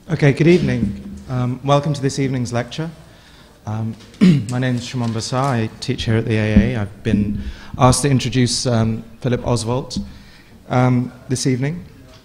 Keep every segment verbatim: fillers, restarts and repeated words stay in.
Okay, good evening. Um, welcome to this evening's lecture. Um, my name is Shimon Basar. I teach here at the A A. I've been asked to introduce um, Philip Oswalt um, this evening.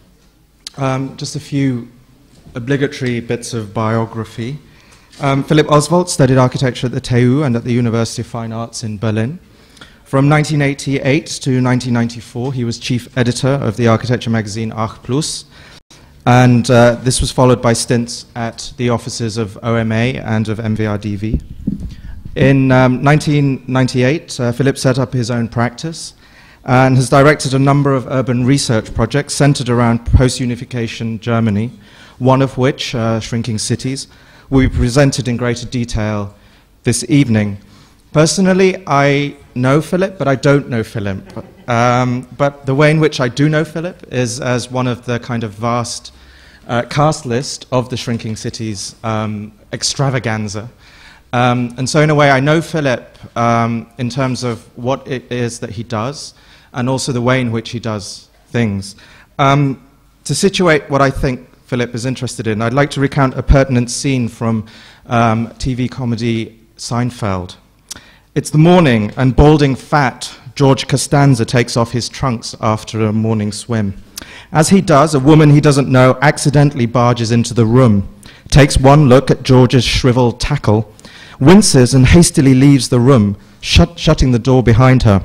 Um, just a few obligatory bits of biography. Um, Philip Oswalt studied architecture at the T U and at the University of Fine Arts in Berlin. From nineteen eighty-eight to nineteen ninety-four, he was chief editor of the architecture magazine Arch Plus, and uh, this was followed by stints at the offices of O M A and of M V R D V. In um, nineteen ninety-eight, uh, Philip set up his own practice and has directed a number of urban research projects centered around post-unification Germany, one of which, uh, Shrinking Cities, will be presented in greater detail this evening. Personally, I know Philip, but I don't know Philip. Um, but the way in which I do know Philip is as one of the kind of vast uh, cast list of the Shrinking Cities um, extravaganza. Um, and so in a way, I know Philip um, in terms of what it is that he does, and also the way in which he does things. Um, to situate what I think Philip is interested in, I'd like to recount a pertinent scene from um, T V comedy Seinfeld. It's the morning, and balding fat George Costanza takes off his trunks after a morning swim. As he does, a woman he doesn't know accidentally barges into the room, takes one look at George's shriveled tackle, winces and hastily leaves the room, shut, shutting the door behind her.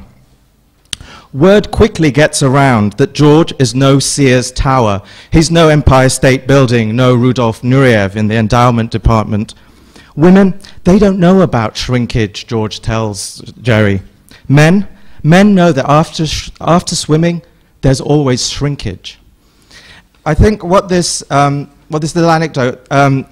Word quickly gets around that George is no Sears Tower. He's no Empire State Building, no Rudolf Nureyev in the endowment department. Women, they don't know about shrinkage, George tells Jerry. Men, men know that after, sh after swimming, there's always shrinkage. I think what this, um, what this little anecdote, um,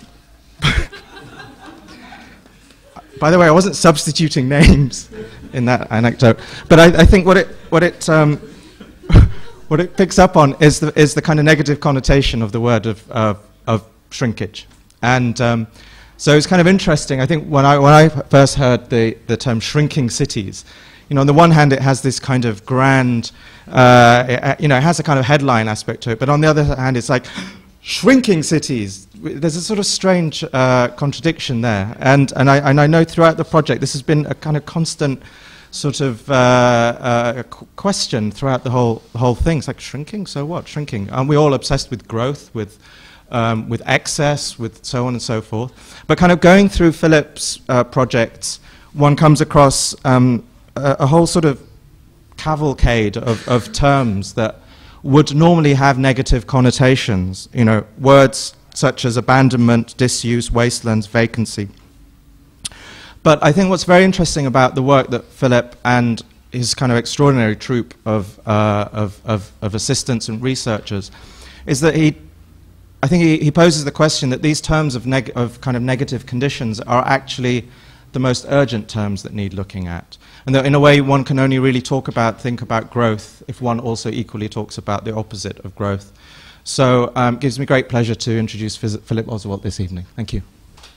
by the way, I wasn't substituting names in that anecdote, but I, I think what it, what it, um, what it picks up on is the, is the kind of negative connotation of the word of, uh, of shrinkage. And um, so it's kind of interesting. I think when I, when I first heard the, the term shrinking cities, you know, on the one hand, it has this kind of grand, uh, it, you know, it has a kind of headline aspect to it, but on the other hand, it's like, shrinking cities. There's a sort of strange uh, contradiction there. And, and, I, and I know throughout the project, this has been a kind of constant sort of uh, uh, qu question throughout the whole, the whole thing. It's like, shrinking? So what? Shrinking? Aren't we all obsessed with growth, with Um, with excess, with so on and so forth? But kind of going through Philip's uh, projects, one comes across um, a, a whole sort of cavalcade of, of terms that would normally have negative connotations, you know, words such as abandonment, disuse, wastelands, vacancy. But I think what's very interesting about the work that Philip and his kind of extraordinary troupe of, uh, of, of, of assistants and researchers is that he I think he, he poses the question that these terms of, neg of kind of negative conditions are actually the most urgent terms that need looking at. And that in a way one can only really talk about, think about growth if one also equally talks about the opposite of growth. So um, it gives me great pleasure to introduce Philip Oswalt this evening. Thank you.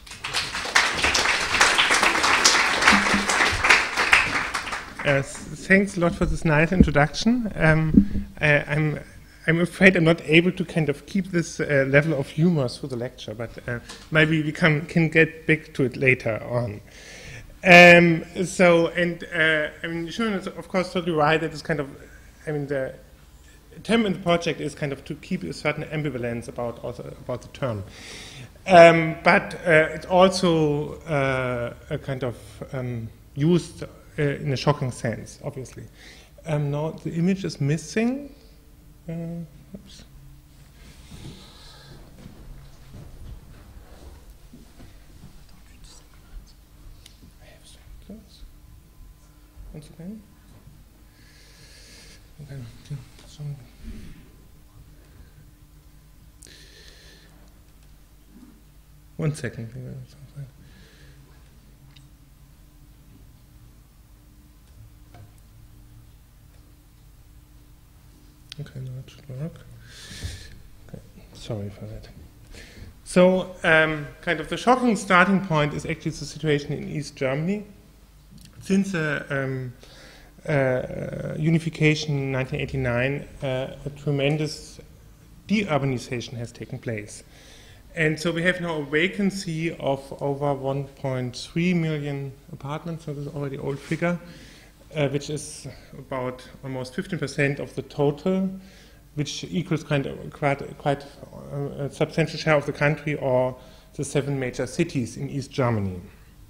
Uh, thanks a lot for this nice introduction. Um, I, I'm I'm afraid I'm not able to kind of keep this uh, level of humor through the lecture, but uh, maybe we can, can get back to it later on. Um, so, and uh, I mean, Shimon is of course totally right that it's kind of, I mean, the attempt in the project is kind of to keep a certain ambivalence about also about the term. Um, but uh, it's also uh, a kind of um, used uh, in a shocking sense, obviously. Um, now the image is missing. Uh, oops. I have those. Once again. Okay. So one second. Okay, now it should work. Okay, sorry for that. So, um, kind of the shocking starting point is actually the situation in East Germany. Since the uh, um, uh, unification in nineteen eighty-nine, uh, a tremendous deurbanization has taken place. And so we have now a vacancy of over one point three million apartments, so this is already an old figure, uh, which is about almost fifteen percent of the total, which equals kind of quite, quite a substantial share of the country or the seven major cities in East Germany.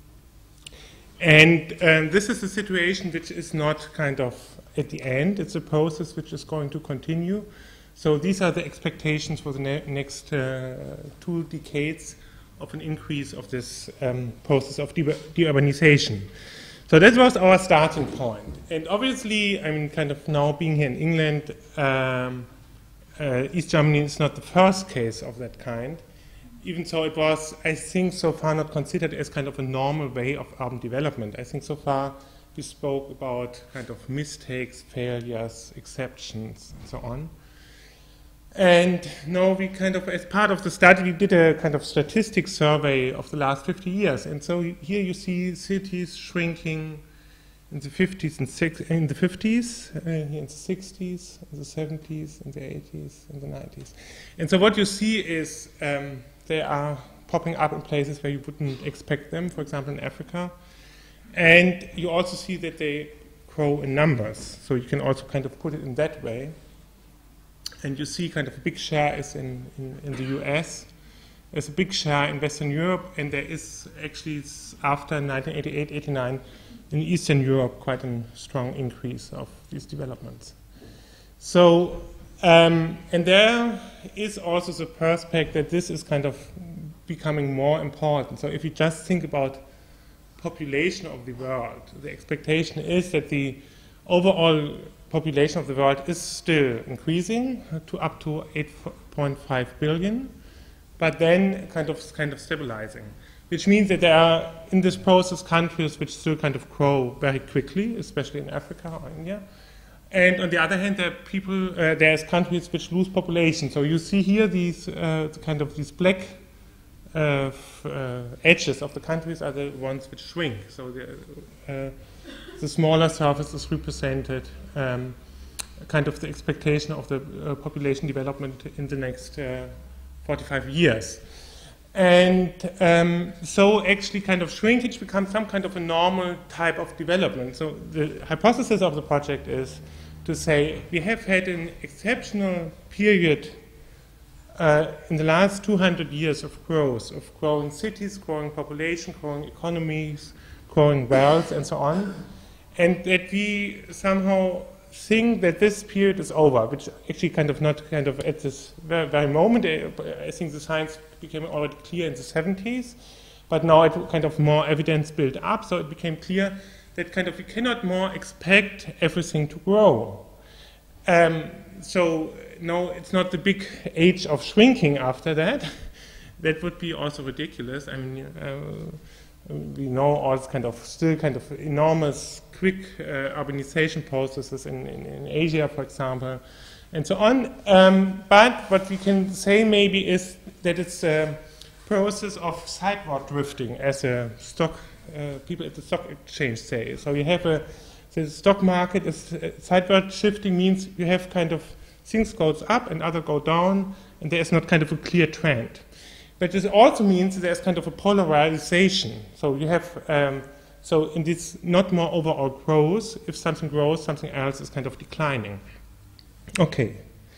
And um, this is a situation which is not kind of at the end, it's a process which is going to continue. So these are the expectations for the ne next uh, two decades of an increase of this um, process of de deurbanization. So that was our starting point. And obviously, I mean, kind of now being here in England, um, uh, East Germany is not the first case of that kind, even so it was, I think, so far not considered as kind of a normal way of urban development. I think so far we spoke about kind of mistakes, failures, exceptions, and so on. And now we kind of, as part of the study, we did a kind of statistic survey of the last fifty years. And so here you see cities shrinking in the fifties and six, in the fifties, uh, in the sixties, in the seventies, in the eighties, in the nineties. And so what you see is um, they are popping up in places where you wouldn't expect them, for example, in Africa. And you also see that they grow in numbers. So you can also kind of put it in that way. And you see kind of a big share is in, in, in the U S. There's a big share in Western Europe, and there is actually, after nineteen eighty-eight eighty-nine, in Eastern Europe, quite a strong increase of these developments. So, um, and there is also the perspective that this is kind of becoming more important. So if you just think about population of the world, the expectation is that the overall population of the world is still increasing to up to eight point five billion, but then kind of kind of stabilizing, which means that there are in this process countries which still kind of grow very quickly, especially in Africa or India. And on the other hand, there are people, uh, there's countries which lose population. So you see here these uh, the kind of these black uh, f uh, edges of the countries are the ones which shrink. So the, uh, the smaller surface is represented um, kind of the expectation of the uh, population development in the next uh, forty-five years. And um, so actually kind of shrinkage becomes some kind of a normal type of development. So the hypothesis of the project is to say we have had an exceptional period uh, in the last two hundred years of growth, of growing cities, growing population, growing economies, growing wealth, and so on. And that we somehow think that this period is over, which actually kind of not kind of at this very, very moment. I think the science became already clear in the seventies, but now it kind of more evidence built up, so it became clear that kind of we cannot more expect everything to grow. Um, so no, it's not the big age of shrinking after that. That would be also ridiculous. I mean, uh, we know all this kind of still kind of enormous quick uh, urbanization processes in, in, in Asia, for example, and so on. Um, but what we can say maybe is that it's a process of sideward drifting, as a stock uh, people at the stock exchange say. So you have a the stock market is uh, sideward shifting means you have kind of things goes up and other go down, and there is not kind of a clear trend. But this also means there's kind of a polarization. So you have, um, so in this not more overall growth, if something grows, something else is kind of declining. Okay.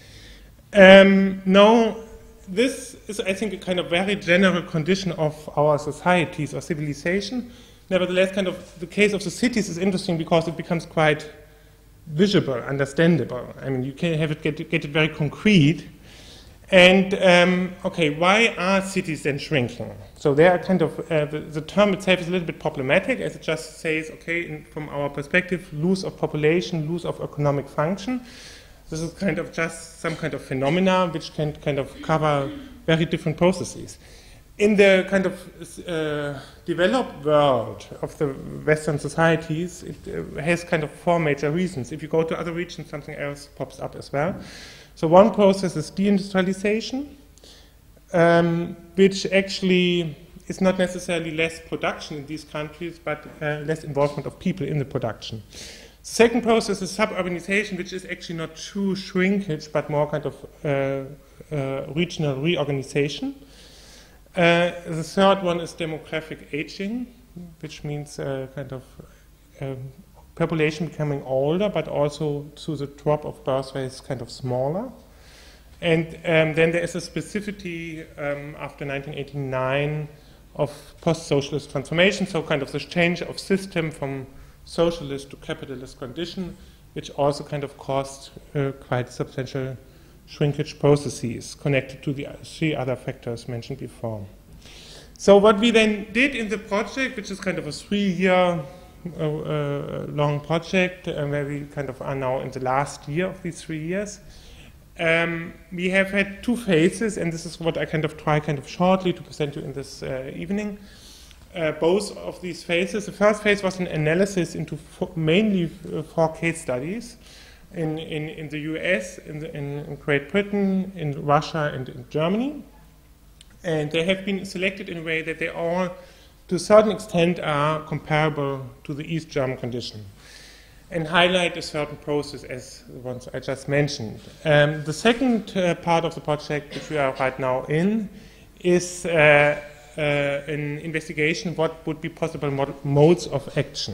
Um, now, this is, I think, a kind of very general condition of our societies or civilization. Nevertheless, kind of the case of the cities is interesting because it becomes quite visible, understandable. I mean, you can have it get, get it very concrete. And, um, okay, why are cities then shrinking? So they are kind of, uh, the, the term itself is a little bit problematic, as it just says, okay, in, from our perspective, loss of population, loss of economic function. This is kind of just some kind of phenomena which can kind of cover very different processes. In the kind of uh, developed world of the Western societies, it uh, has kind of four major reasons. If you go to other regions, something else pops up as well. So one process is deindustrialization, um, which actually is not necessarily less production in these countries, but uh, less involvement of people in the production. The second process is suburbanization, which is actually not true shrinkage, but more kind of uh, uh, regional reorganization. Uh, the third one is demographic aging, which means uh, kind of um, population becoming older, but also through the drop of birth rates kind of smaller. And um, then there is a specificity um, after nineteen eighty-nine of post-socialist transformation, so kind of this change of system from socialist to capitalist condition, which also kind of caused uh, quite substantial shrinkage processes connected to the three other factors mentioned before. So what we then did in the project, which is kind of a three-year uh, uh, long project, uh, where we kind of are now in the last year of these three years, um, we have had two phases, and this is what I kind of try kind of shortly to present you in this uh, evening. Uh, both of these phases. The first phase was an analysis into fo mainly uh, four case studies in, in, in the U S, in, the, in, in Great Britain, in Russia, and in Germany. And they have been selected in a way that they all, to a certain extent, are comparable to the East German condition and highlight a certain process as the ones I just mentioned. Um, the second uh, part of the project, which we are right now in, is uh, uh, an investigation of what would be possible mod modes of action.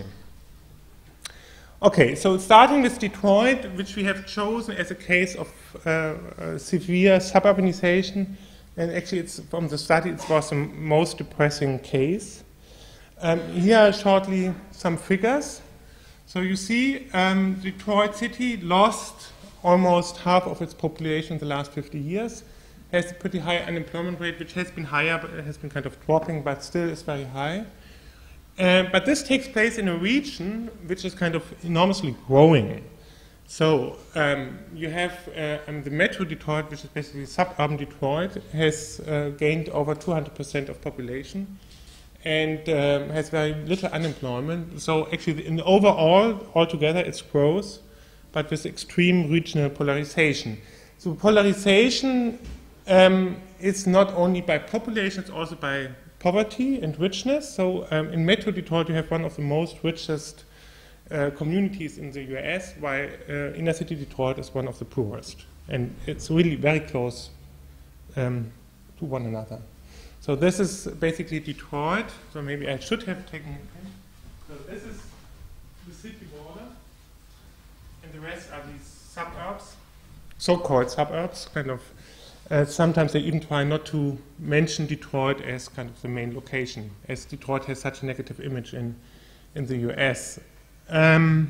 Okay, so starting with Detroit, which we have chosen as a case of uh, uh, severe suburbanization, and actually it's, from the study it was the most depressing case. Um, here are shortly some figures. So you see um, Detroit City lost almost half of its population in the last fifty years, has a pretty high unemployment rate, which has been higher, but it has been kind of dropping, but still is very high. Uh, but this takes place in a region which is kind of enormously growing. So um, you have uh, um, the Metro Detroit, which is basically suburban Detroit, has uh, gained over two hundred percent of population and um, has very little unemployment. So actually, in the overall, altogether, it's growth, but with extreme regional polarization. So polarization um, is not only by population, it's also by poverty and richness. So um, in Metro Detroit, you have one of the most richest uh, communities in the U S, while uh, inner city Detroit is one of the poorest. And it's really very close um, to one another. So this is basically Detroit. So maybe I should have taken, okay. So this is the city border, and the rest are these suburbs, so-called suburbs, kind of. Uh, sometimes they even try not to mention Detroit as kind of the main location, as Detroit has such a negative image in, in the U S. Um,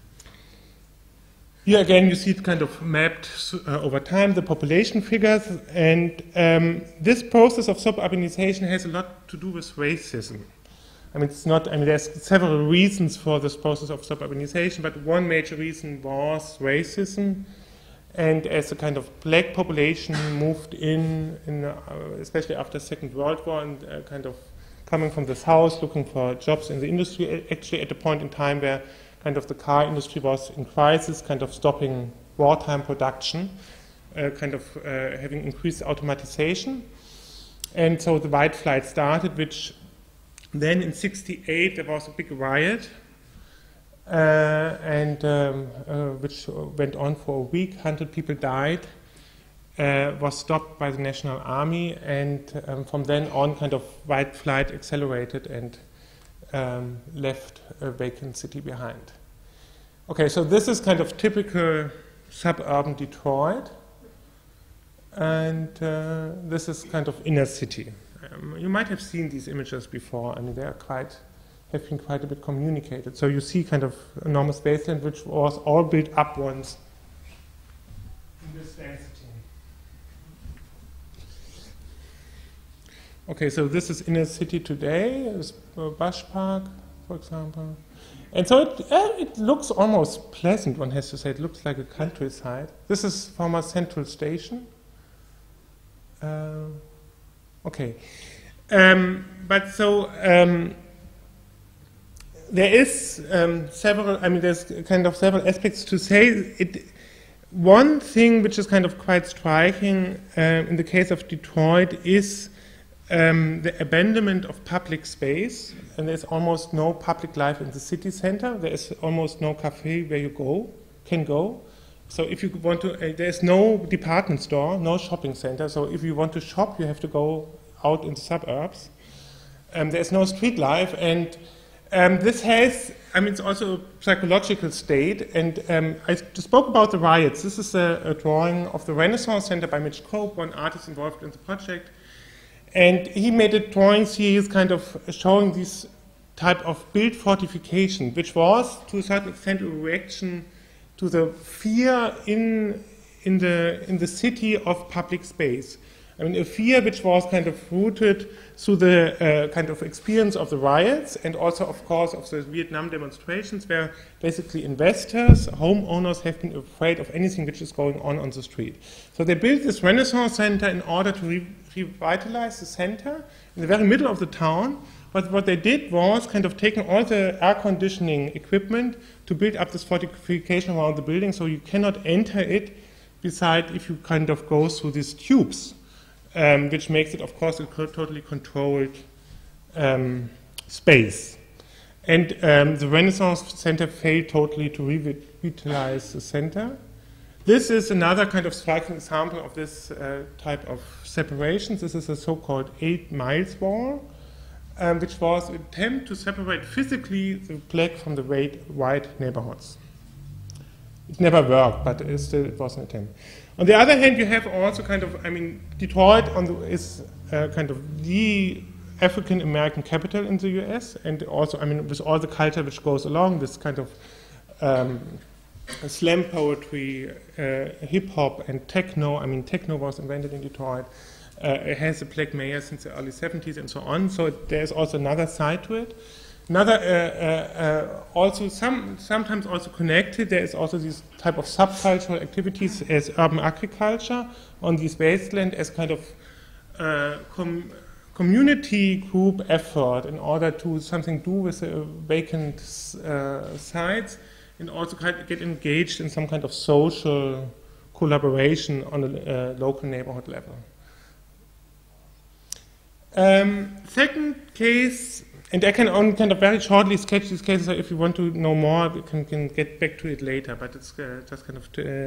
here again, you see it kind of mapped uh, over time, the population figures, and um, this process of suburbanization has a lot to do with racism. I mean, it's not, I mean, there's several reasons for this process of suburbanization, but one major reason was racism. And as a kind of black population moved in, in uh, especially after the Second World War, and uh, kind of coming from the south, looking for jobs in the industry, actually at a point in time where kind of the car industry was in crisis, kind of stopping wartime production, uh, kind of uh, having increased automatization. And so the white flight started, which then in sixty-eight there was a big riot, Uh, and um, uh, which went on for a week. one hundred people died, uh, was stopped by the National Army, and um, from then on, kind of white flight accelerated and um, left a vacant city behind. Okay, so this is kind of typical suburban Detroit, and uh, this is kind of inner city. Um, you might have seen these images before. I mean, they are quite have been quite a bit communicated. So you see kind of enormous baseline, which was all built up once in this density. Okay, so this is inner city today. It's uh, Bush Park, for example. And so it, uh, it looks almost pleasant, one has to say. It looks like a countryside. This is former Central Station. Uh, okay. Um, but so, um, there is um, several, I mean, there's kind of several aspects to say. It, one thing which is kind of quite striking um, in the case of Detroit is um, the abandonment of public space, and there's almost no public life in the city center. There is almost no cafe where you go, can go. So if you want to, uh, there's no department store, no shopping center. So if you want to shop, you have to go out in the suburbs. Um, there's no street life, and um, this has, I mean, it's also a psychological state, and um, I spoke about the riots. This is a, a drawing of the Renaissance Center by Mitch Cope, one artist involved in the project, and he made a drawing series kind of showing this type of built fortification, which was, to a certain extent, a reaction to the fear in, in, the, in the city of public space. I mean, a fear which was kind of rooted through the uh, kind of experience of the riots and also, of course, of the Vietnam demonstrations, where basically investors, homeowners have been afraid of anything which is going on on the street. So they built this Renaissance Center in order to re revitalize the center in the very middle of the town. But what they did was kind of taking all the air conditioning equipment to build up this fortification around the building, so you cannot enter it beside if you kind of go through these tubes. Um, which makes it, of course, a co totally controlled um, space. And um, the Renaissance Center failed totally to revitalize the center. This is another kind of striking example of this uh, type of separations. This is a so-called eight miles wall, um, which was an attempt to separate physically the black from the white neighborhoods. It never worked, but it still it was an attempt. On the other hand, you have also kind of, I mean, Detroit on the, is uh, kind of the African-American capital in the U S, and also, I mean, with all the culture which goes along, this kind of um, slam poetry, uh, hip-hop, and techno. I mean, techno was invented in Detroit. Uh, it has a black mayor since the early seventies and so on, so it, there's also another side to it. Another, uh, uh, uh, also some, sometimes also connected, there is also this type of subcultural activities as urban agriculture on this wasteland as kind of uh, com community group effort in order to something do with the vacant uh, sites and also kind of get engaged in some kind of social collaboration on a uh, local neighborhood level. Um, second case, and I can only kind of very shortly sketch these cases, so if you want to know more, we can, can get back to it later, but it's uh, just kind of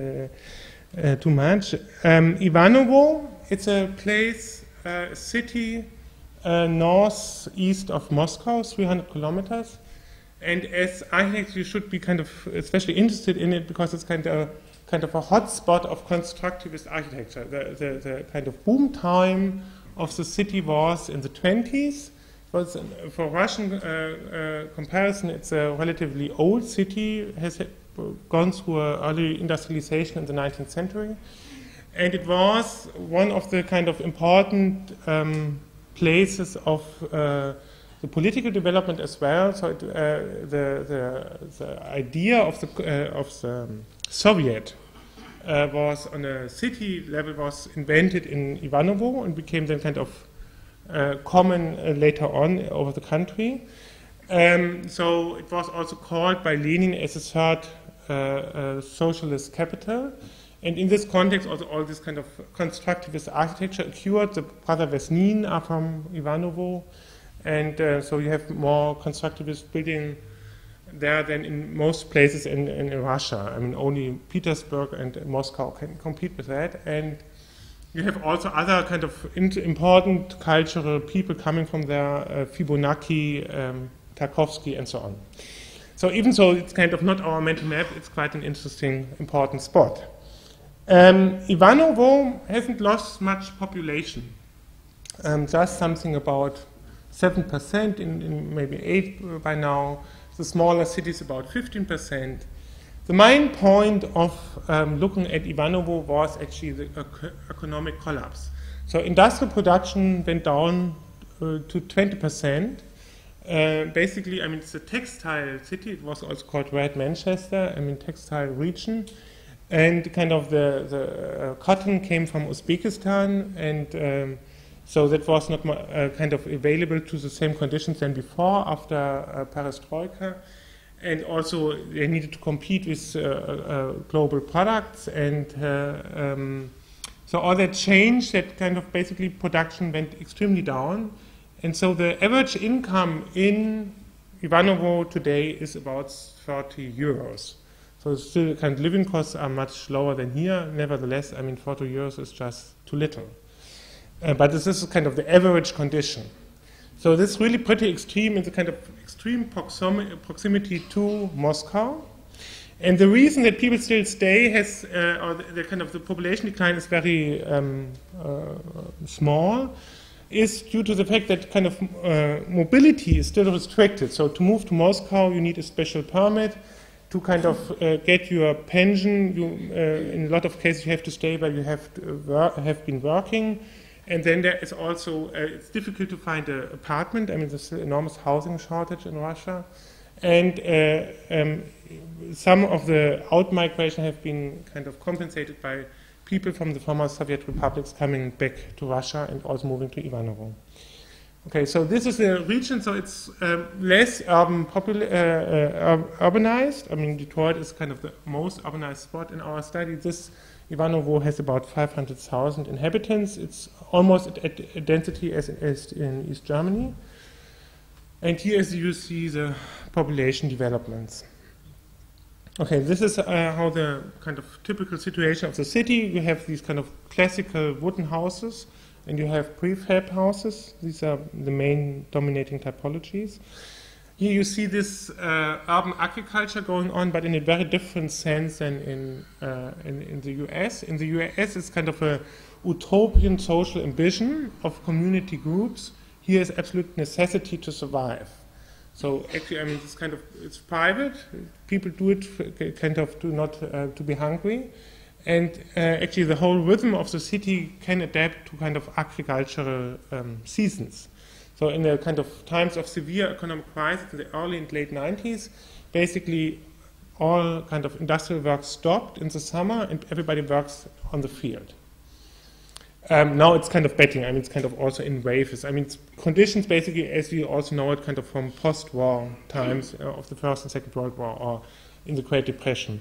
uh, uh, too much. Um, Ivanovo, it's a place, uh, a city uh, northeast of Moscow, three hundred kilometers. And as architects, you should be kind of especially interested in it because it's kind of, kind of a hot spot of constructivist architecture. The, the, the kind of boom time of the city was in the twenties. But for Russian uh, uh, comparison, it's a relatively old city. It has gone through an early industrialization in the nineteenth century. And it was one of the kind of important um, places of uh, the political development as well. So it, uh, the, the, the idea of the, uh, of the um, Soviet uh, was on a city level was invented in Ivanovo and became then kind of Uh, common uh, later on over the country. Um, so it was also called by Lenin as a third uh, uh, socialist capital. And in this context, also all this kind of constructivist architecture occurred. The brother Vesnin are from Ivanovo. And uh, so you have more constructivist building there than in most places in, in, in Russia. I mean, only Petersburg and Moscow can compete with that. And you have also other kind of important cultural people coming from there, uh, Fibonacci, um, Tarkovsky, and so on. So even though it's kind of not our mental map, it's quite an interesting, important spot. Um, Ivanovo hasn't lost much population. Um, just something about seven percent, in, in maybe eight by now. The smaller cities about fifteen percent. The main point of um, looking at Ivanovo was actually the ec economic collapse. So industrial production went down uh, to twenty percent. Uh, basically, I mean, it's a textile city. It was also called Red Manchester, I mean, textile region. And kind of the, the uh, cotton came from Uzbekistan, and um, so that was not uh, kind of available to the same conditions than before after uh, Perestroika. And also, they needed to compete with uh, uh, global products, and uh, um, so all that changed. That kind of basically production went extremely down, and so the average income in Ivanovo today is about thirty euros. So still, kind of living costs are much lower than here. Nevertheless, I mean, forty euros is just too little. uh, but this is kind of the average condition. So this is really pretty extreme in the kind of extreme proximi proximity to Moscow. And the reason that people still stay has, uh, or the, the kind of the population decline is very um, uh, small, is due to the fact that kind of uh, mobility is still restricted. So to move to Moscow, you need a special permit. To kind of uh, get your pension, you, uh, in a lot of cases you have to stay where you have to work, have been working. And then there is also, uh, it's difficult to find an apartment. I mean, there's an enormous housing shortage in Russia. And uh, um, some of the out-migration have been kind of compensated by people from the former Soviet republics coming back to Russia and also moving to Ivanovo. Okay, so this is a region, so it's um, less urban popul uh, uh, urbanized. I mean, Detroit is kind of the most urbanized spot in our study. This Ivanovo has about five hundred thousand inhabitants. It's almost at, at a density as, as in East Germany. And here, as you see, the population developments. Okay, this is uh, how the kind of typical situation of the city. You have these kind of classical wooden houses, and you have prefab houses. These are the main dominating typologies. Here you see this uh, urban agriculture going on, but in a very different sense than in, uh, in, in the U S. In the U S, it's kind of a utopian social ambition of community groups. Here is absolute necessity to survive. So actually, I mean, it's kind of, it's private. People do it for, kind of to not uh, to be hungry. And uh, actually, the whole rhythm of the city can adapt to kind of agricultural um, seasons. So in the kind of times of severe economic crisis in the early and late nineties, basically all kind of industrial work stopped in the summer and everybody works on the field. Um, now it's kind of betting. I mean, it's kind of also in waves. I mean, it's conditions basically, as we also know it, kind of from post-war times uh, of the First and Second World War or in the Great Depression.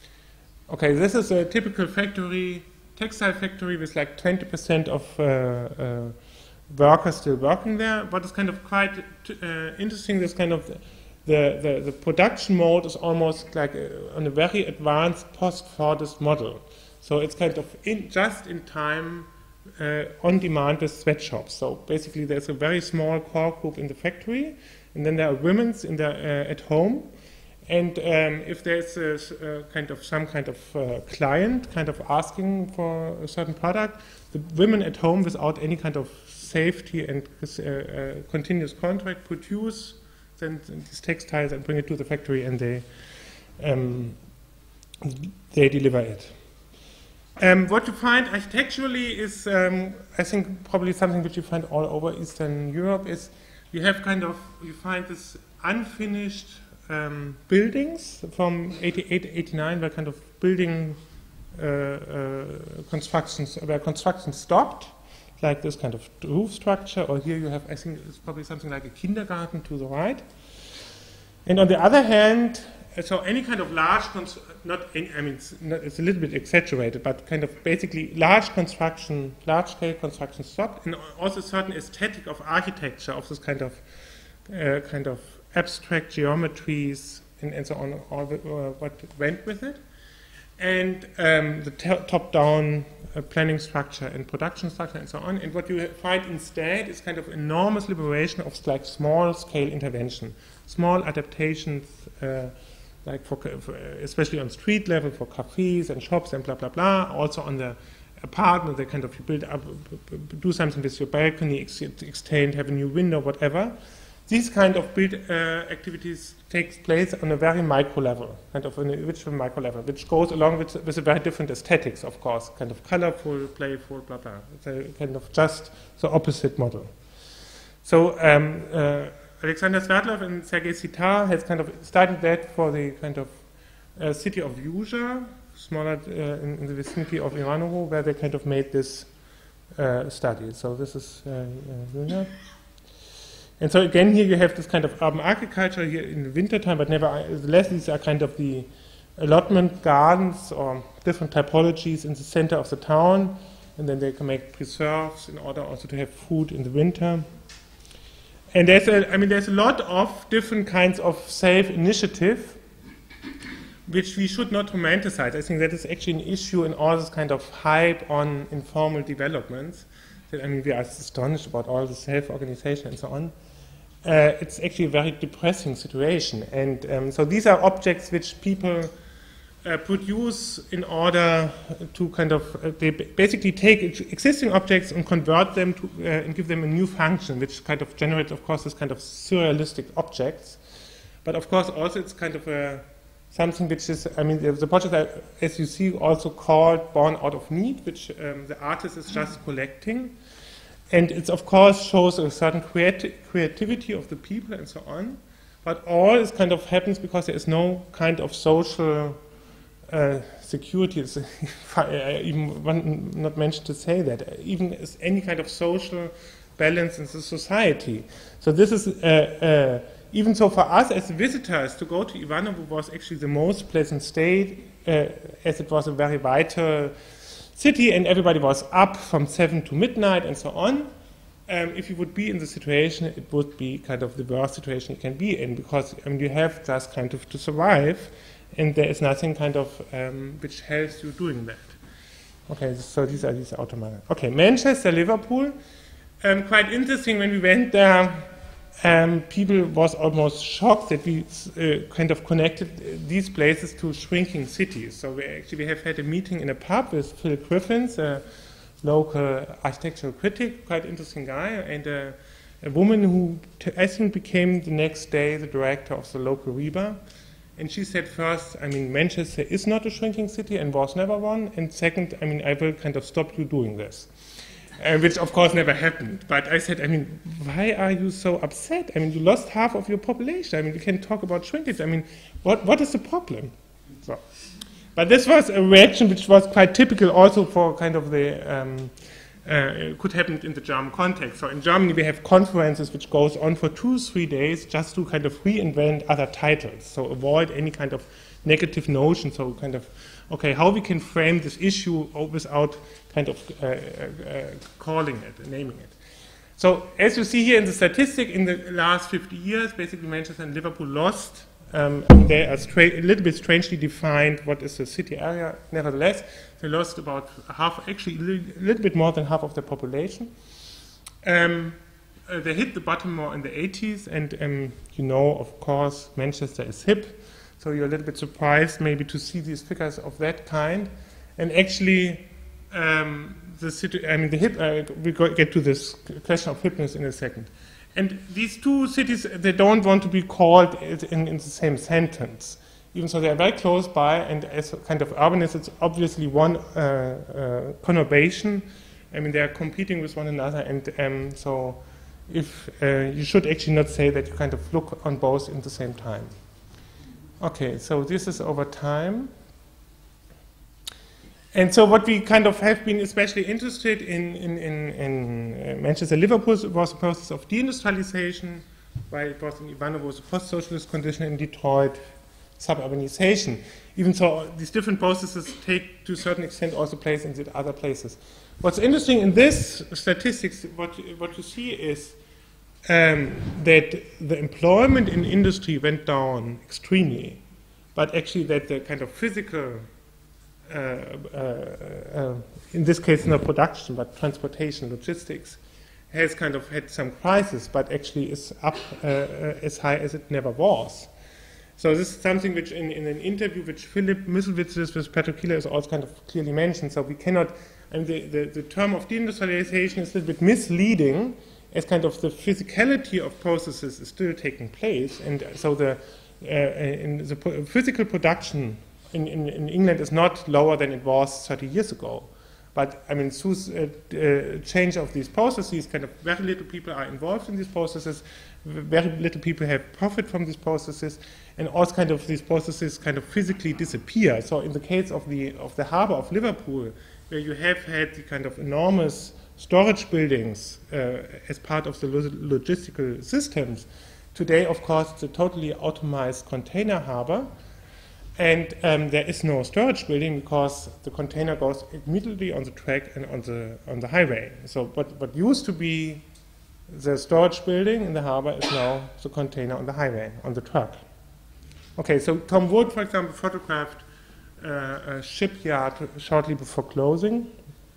Okay, this is a typical factory, textile factory with like twenty percent of uh, uh, workers still working there. What is kind of quite uh, interesting is kind of the, the, the production mode is almost like a, on a very advanced post-Fordist model. So it's kind of in, just in time, uh, on demand with sweatshops. So basically there's a very small core group in the factory, and then there are women in the, uh, at home. And um, if there's a, a kind of some kind of uh, client kind of asking for a certain product, the women at home without any kind of safety and uh, uh, continuous contract produce then these textiles and bring it to the factory, and they um, they deliver it. Um, what you find architecturally is, um, I think, probably something which you find all over Eastern Europe is you have kind of you find this unfinished um, buildings from eighty-eight, eighty-nine, where kind of building uh, uh, constructions where construction stopped, like this kind of roof structure, or here you have, I think it's probably something like a kindergarten to the right. And on the other hand, so any kind of large, not any, I mean, it's, not, it's a little bit exaggerated, but kind of basically large construction, large-scale construction stopped, and also a certain aesthetic of architecture, of this kind of uh, kind of abstract geometries and, and so on, all the, uh, what went with it. And um, the top-down uh, planning structure and production structure and so on. And what you find instead is kind of enormous liberation of like small-scale intervention, small adaptations, uh, like for, for, especially on street level for cafes and shops and blah, blah, blah. Also on the apartment, they kind of you build up, do something with your balcony, ex extend, have a new window, whatever. These kind of build uh, activities takes place on a very micro level, kind of on a virtual micro level, which goes along with, with a very different aesthetics, of course, kind of colorful, playful, blah, blah. It's a kind of just the opposite model. So um, uh, Alexander Sverdlov and Sergei Sitar has kind of studied that for the kind of uh, city of Yuzha, smaller uh, in, in the vicinity of Ivanovo, where they kind of made this uh, study. So this is uh, uh, Yuzha. And so again, here you have this kind of urban agriculture here in the wintertime, but nevertheless, these are kind of the allotment gardens or different typologies in the center of the town, and then they can make preserves in order also to have food in the winter. And there's a, I mean, there's a lot of different kinds of self-initiative, which we should not romanticize. I think that is actually an issue in all this kind of hype on informal developments. that, I mean, we are astonished about all the self-organization and so on. Uh, it's actually a very depressing situation. And um, so these are objects which people uh, produce in order to kind of, uh, they basically take existing objects and convert them to, uh, and give them a new function, which kind of generates, of course, this kind of surrealistic objects. But of course, also it's kind of a, something which is, I mean, the, the project, are, as you see, also called Born Out of Need, which um, the artist is just collecting. And it, of course, shows a certain creati creativity of the people and so on. But all this kind of happens because there is no kind of social uh, security. It's I even want not mentioned to say that. Even as any kind of social balance in the society. So this is, uh, uh, even so for us as visitors, to go to Ivanovo was actually the most pleasant state, uh, as it was a very vital city, and everybody was up from seven to midnight and so on. Um, if you would be in the situation, it would be kind of the worst situation you can be in, because I mean, you have just kind of to survive, and there is nothing kind of um, which helps you doing that. Okay, so these are these automatic. Okay, Manchester, Liverpool. Um, quite interesting when we went there. Um, people was almost shocked that we uh, kind of connected these places to shrinking cities. So we actually have had a meeting in a pub with Phil Griffins, a local architectural critic, quite interesting guy, and uh, a woman who t I think became the next day the director of the local RIBA. And she said, first, I mean, Manchester is not a shrinking city and was never one. And second, I mean, I will kind of stop you doing this. Uh, which of course never happened. But I said, I mean, why are you so upset? I mean, you lost half of your population. I mean, you can talk about shrinkage. I mean, what what is the problem? So, but this was a reaction which was quite typical also for kind of the, um, uh, it could happen in the German context. So in Germany we have conferences which goes on for two, three days just to kind of reinvent other titles. So avoid any kind of negative notion. So kind of, okay, how we can frame this issue without kind of uh, uh, calling it, naming it. So as you see here in the statistic, in the last fifty years, basically Manchester and Liverpool lost. Um, they are a little bit strangely defined what is the city area. Nevertheless, they lost about half, actually a little bit more than half of their population. Um, uh, they hit the bottom more in the eighties, and um, you know, of course, Manchester is hip. So you're a little bit surprised maybe to see these figures of that kind. And actually, um, the city, I mean, the hip, uh, we go, get to this question of hipness in a second. And these two cities, they don't want to be called in, in the same sentence, even though they are very close by, and as a kind of urbanist, it's obviously one uh, uh, conurbation. I mean, they are competing with one another, and um, so if uh, you should actually not say that you kind of look on both in the same time. Okay, so this is over time. And so what we kind of have been especially interested in in, in, in Manchester, Liverpool was the process of deindustrialization, while it was in Ivanovo the post-socialist condition, in Detroit, suburbanization. Even so, these different processes take to a certain extent also place in the other places. What's interesting in this statistics, what, what you see is um, that the employment in industry went down extremely, but actually that the kind of physical Uh, uh, uh, in this case not production but transportation, logistics, has kind of had some crisis, but actually is up uh, as high as it never was. So this is something which in, in an interview which Philip Misselwitz with Patrick Keeler is also kind of clearly mentioned. So we cannot, and the, the, the term of deindustrialization is a little bit misleading, as kind of the physicality of processes is still taking place, and so the, uh, in the physical production In, in, in England is not lower than it was thirty years ago. But, I mean, through uh, uh, change of these processes, kind of very little people are involved in these processes, very little people have profit from these processes, and all kind of these processes kind of physically disappear. So in the case of the, of the harbor of Liverpool, where you have had the kind of enormous storage buildings uh, as part of the logistical systems, today, of course, it's a totally automated container harbor. And um, there is no storage building because the container goes immediately on the track and on the on the highway. So what, what used to be the storage building in the harbor is now the container on the highway, on the truck. Okay, so Tom Wood, for example, photographed uh, a shipyard shortly before closing.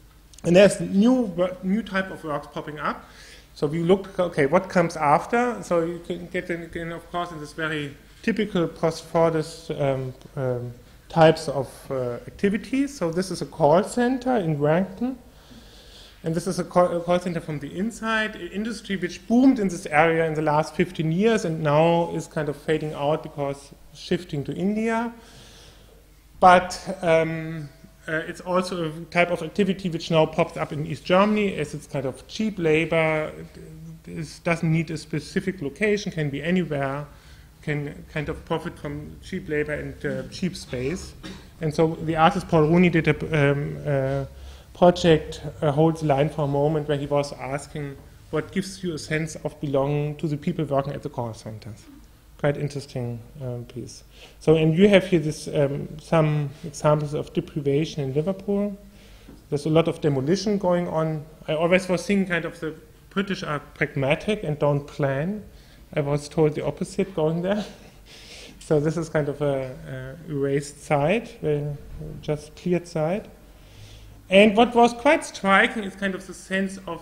And there's new new type of works popping up. So we look, okay, what comes after? So you can get, in, in of course, in this very typical post-Fordist um, um, types of uh, activities. So this is a call center in Wellington. And this is a call, a call center from the inside, an industry which boomed in this area in the last fifteen years and now is kind of fading out because shifting to India. But um, uh, it's also a type of activity which now pops up in East Germany as it's kind of cheap labor. It doesn't need a specific location, can be anywhere, can kind of profit from cheap labor and uh, cheap space. And so the artist Paul Rooney did a um, uh, project, uh, Hold the Line for a Moment, where he was asking what gives you a sense of belonging to the people working at the call centers. Quite interesting um, piece. So, and you have here this, um, some examples of deprivation in Liverpool. There's a lot of demolition going on. I always was thinking kind of the British are pragmatic and don't plan. I was told the opposite going there. So this is kind of a, a erased site, a just cleared site. And what was quite striking is kind of the sense of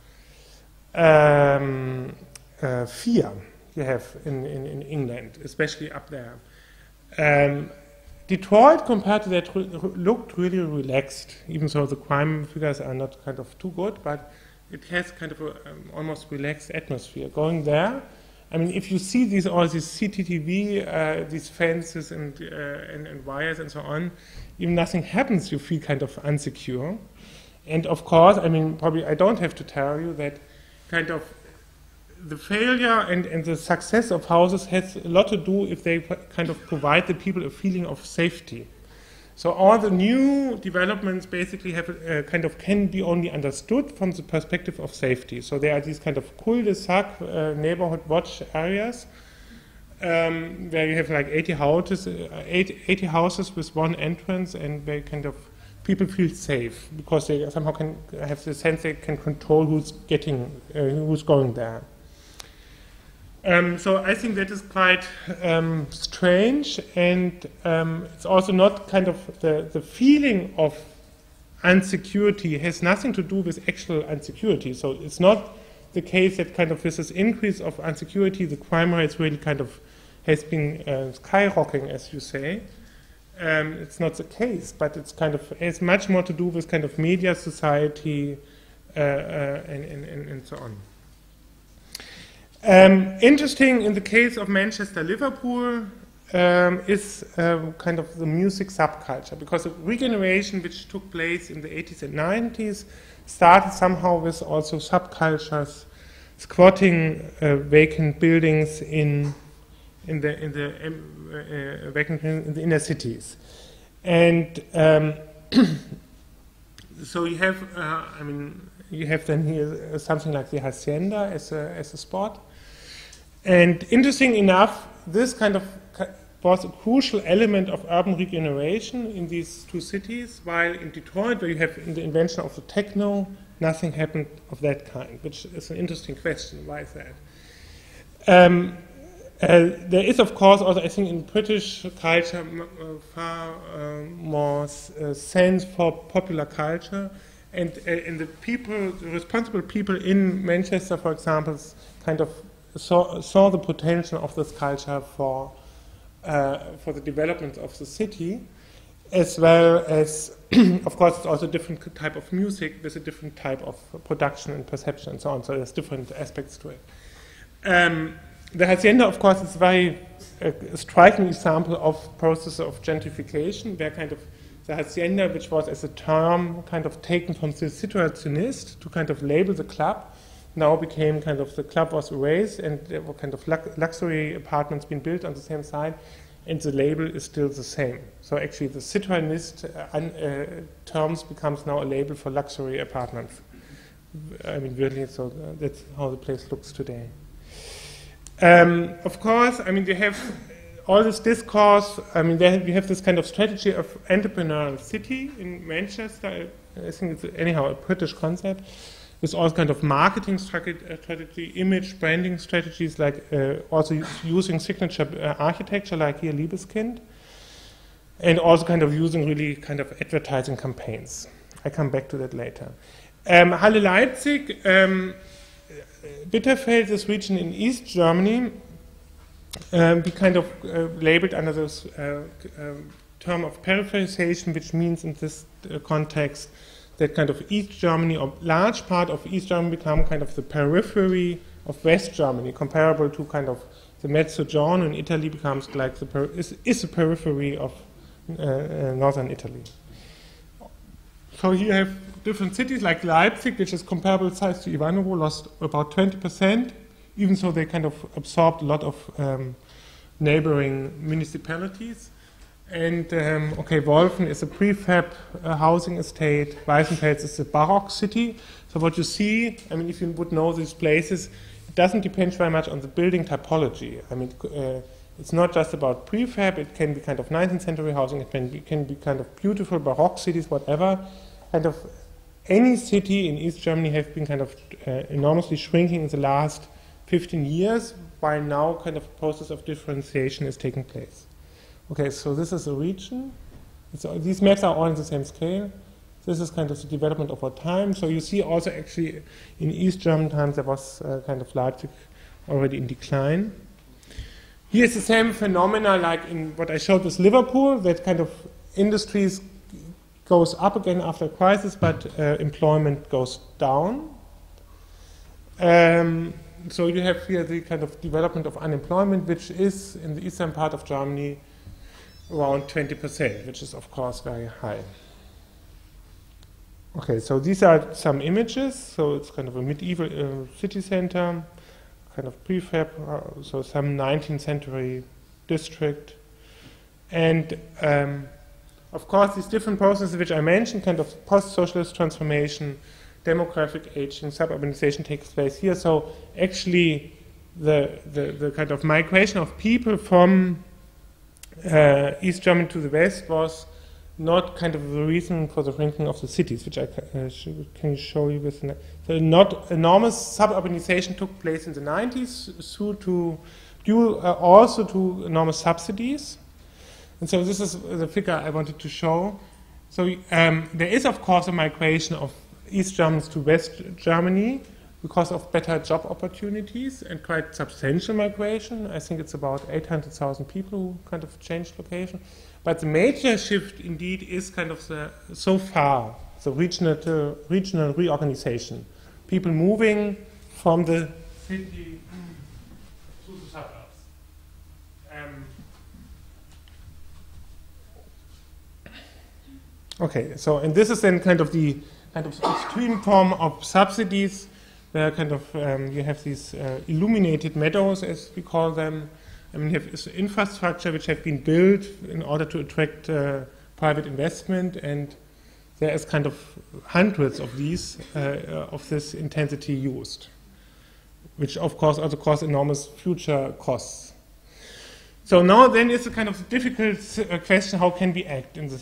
um, uh, fear you have in, in, in England, especially up there. Um, Detroit, compared to that, re looked really relaxed, even though the crime figures are not kind of too good, but it has kind of an um, almost relaxed atmosphere. Going there, I mean, if you see these all these C C T V, uh, these fences and, uh, and, and wires and so on, even nothing happens, you feel kind of unsecure. And of course, I mean, probably I don't have to tell you that kind of the failure and, and the success of houses has a lot to do if they kind of provide the people a feeling of safety. So all the new developments basically have uh, kind of can be only understood from the perspective of safety. So there are these kind of cul-de-sac uh, neighborhood watch areas um, where you have like eighty houses, uh, eighty houses with one entrance, and where kind of people feel safe because they somehow can have the sense they can control who's getting, uh, who's going there. Um, so I think that is quite um, strange, and um, it's also not kind of the, the feeling of unsecurity has nothing to do with actual unsecurity. So it's not the case that kind of with this increase of unsecurity, the crime rates really kind of has been uh, skyrocketing, as you say. Um, it's not the case, but it's kind of has much more to do with kind of media society uh, uh, and, and, and so on. Um, interesting in the case of Manchester, Liverpool, um, is um, kind of the music subculture, because the regeneration which took place in the eighties and nineties started somehow with also subcultures squatting uh, vacant buildings in in the in the um, uh, vacant in the inner cities, and um, so you have uh, I mean you have then here something like the Hacienda as a as a spot. And interesting enough, this kind of was a crucial element of urban regeneration in these two cities, while in Detroit, where you have in the invention of the techno, nothing happened of that kind, which is an interesting question. Why is that? Um, uh, there is, of course, also, I think, in British culture, uh, far uh, more uh, sense for popular culture. And uh, in the people, the responsible people in Manchester, for example, kind of Saw, saw the potential of this culture for uh, for the development of the city, as well as, of course, it's also a different type of music with a different type of production and perception and so on. So there's different aspects to it. Um, the Hacienda, of course, is a very uh, striking example of process of gentrification, where kind of the Hacienda, which was as a term kind of taken from the situationist to kind of label the club, now became kind of the club was erased, and there were kind of luxury apartments being built on the same side, and the label is still the same. So actually the Situationist uh, uh, terms becomes now a label for luxury apartments. I mean, really, so that's how the place looks today. Um, of course, I mean, they have all this discourse. I mean, they have, we have this kind of strategy of entrepreneurial city in Manchester. I think it's anyhow a British concept. With all kind of marketing strategy, image, branding strategies, like uh, also using signature uh, architecture, like here Liebeskind, and also kind of using really kind of advertising campaigns. I come back to that later. Um, Halle Leipzig, um, Bitterfeld, this region in East Germany, um, we kind of uh, labeled under this uh, um, term of peripherization, which means in this uh, context that kind of East Germany, or large part of East Germany, become kind of the periphery of West Germany, comparable to kind of the Mezzogiorno in Italy becomes like the per is, is the periphery of uh, uh, northern Italy. So here you have different cities like Leipzig, which is comparable size to Ivanovo, lost about twenty percent, even though they kind of absorbed a lot of um, neighboring municipalities. And, um, okay, Wolfen is a prefab uh, housing estate. Weißenfels is a Baroque city. So what you see, I mean, if you would know these places, it doesn't depend very much on the building typology. I mean, uh, it's not just about prefab. It can be kind of nineteenth century housing. It can be, can be kind of beautiful Baroque cities, whatever. Kind of any city in East Germany have been kind of uh, enormously shrinking in the last fifteen years, while now kind of a process of differentiation is taking place. Okay, so this is a region. It's, uh, these maps are all in the same scale. This is kind of the development over time. So you see also actually in East German times there was uh, kind of Leipzig already in decline. Here's the same phenomena like in what I showed with Liverpool, that kind of industries goes up again after a crisis, but uh, employment goes down. Um, so you have here the kind of development of unemployment, which is in the eastern part of Germany around twenty percent, which is of course very high. Okay, so these are some images. So it's kind of a medieval uh, city center, kind of prefab, uh, so some nineteenth century district. And um, of course, these different processes which I mentioned, kind of post-socialist transformation, demographic aging, suburbanization takes place here. So actually the, the, the kind of migration of people from uh, East Germany to the West was not kind of the reason for the shrinking of the cities, which I uh, sh can show you with. So not enormous suburbanization took place in the nineties due to due uh, also to enormous subsidies. And so this is the figure I wanted to show. So um, there is, of course, a migration of East Germans to West Germany because of better job opportunities and quite substantial migration. I think it's about eight hundred thousand people who kind of changed location. But the major shift, indeed, is kind of the, so far, the regional, uh, regional reorganization. People moving from the city to the suburbs. Um, Okay, so and this is then kind of the kind of extreme form of subsidies, where kind of um, you have these uh, illuminated meadows, as we call them. I mean, you have this infrastructure which have been built in order to attract uh, private investment, and there is kind of hundreds of these uh, of this intensity used, which of course also cause enormous future costs. So now then is a kind of difficult uh, question: how can we act in this?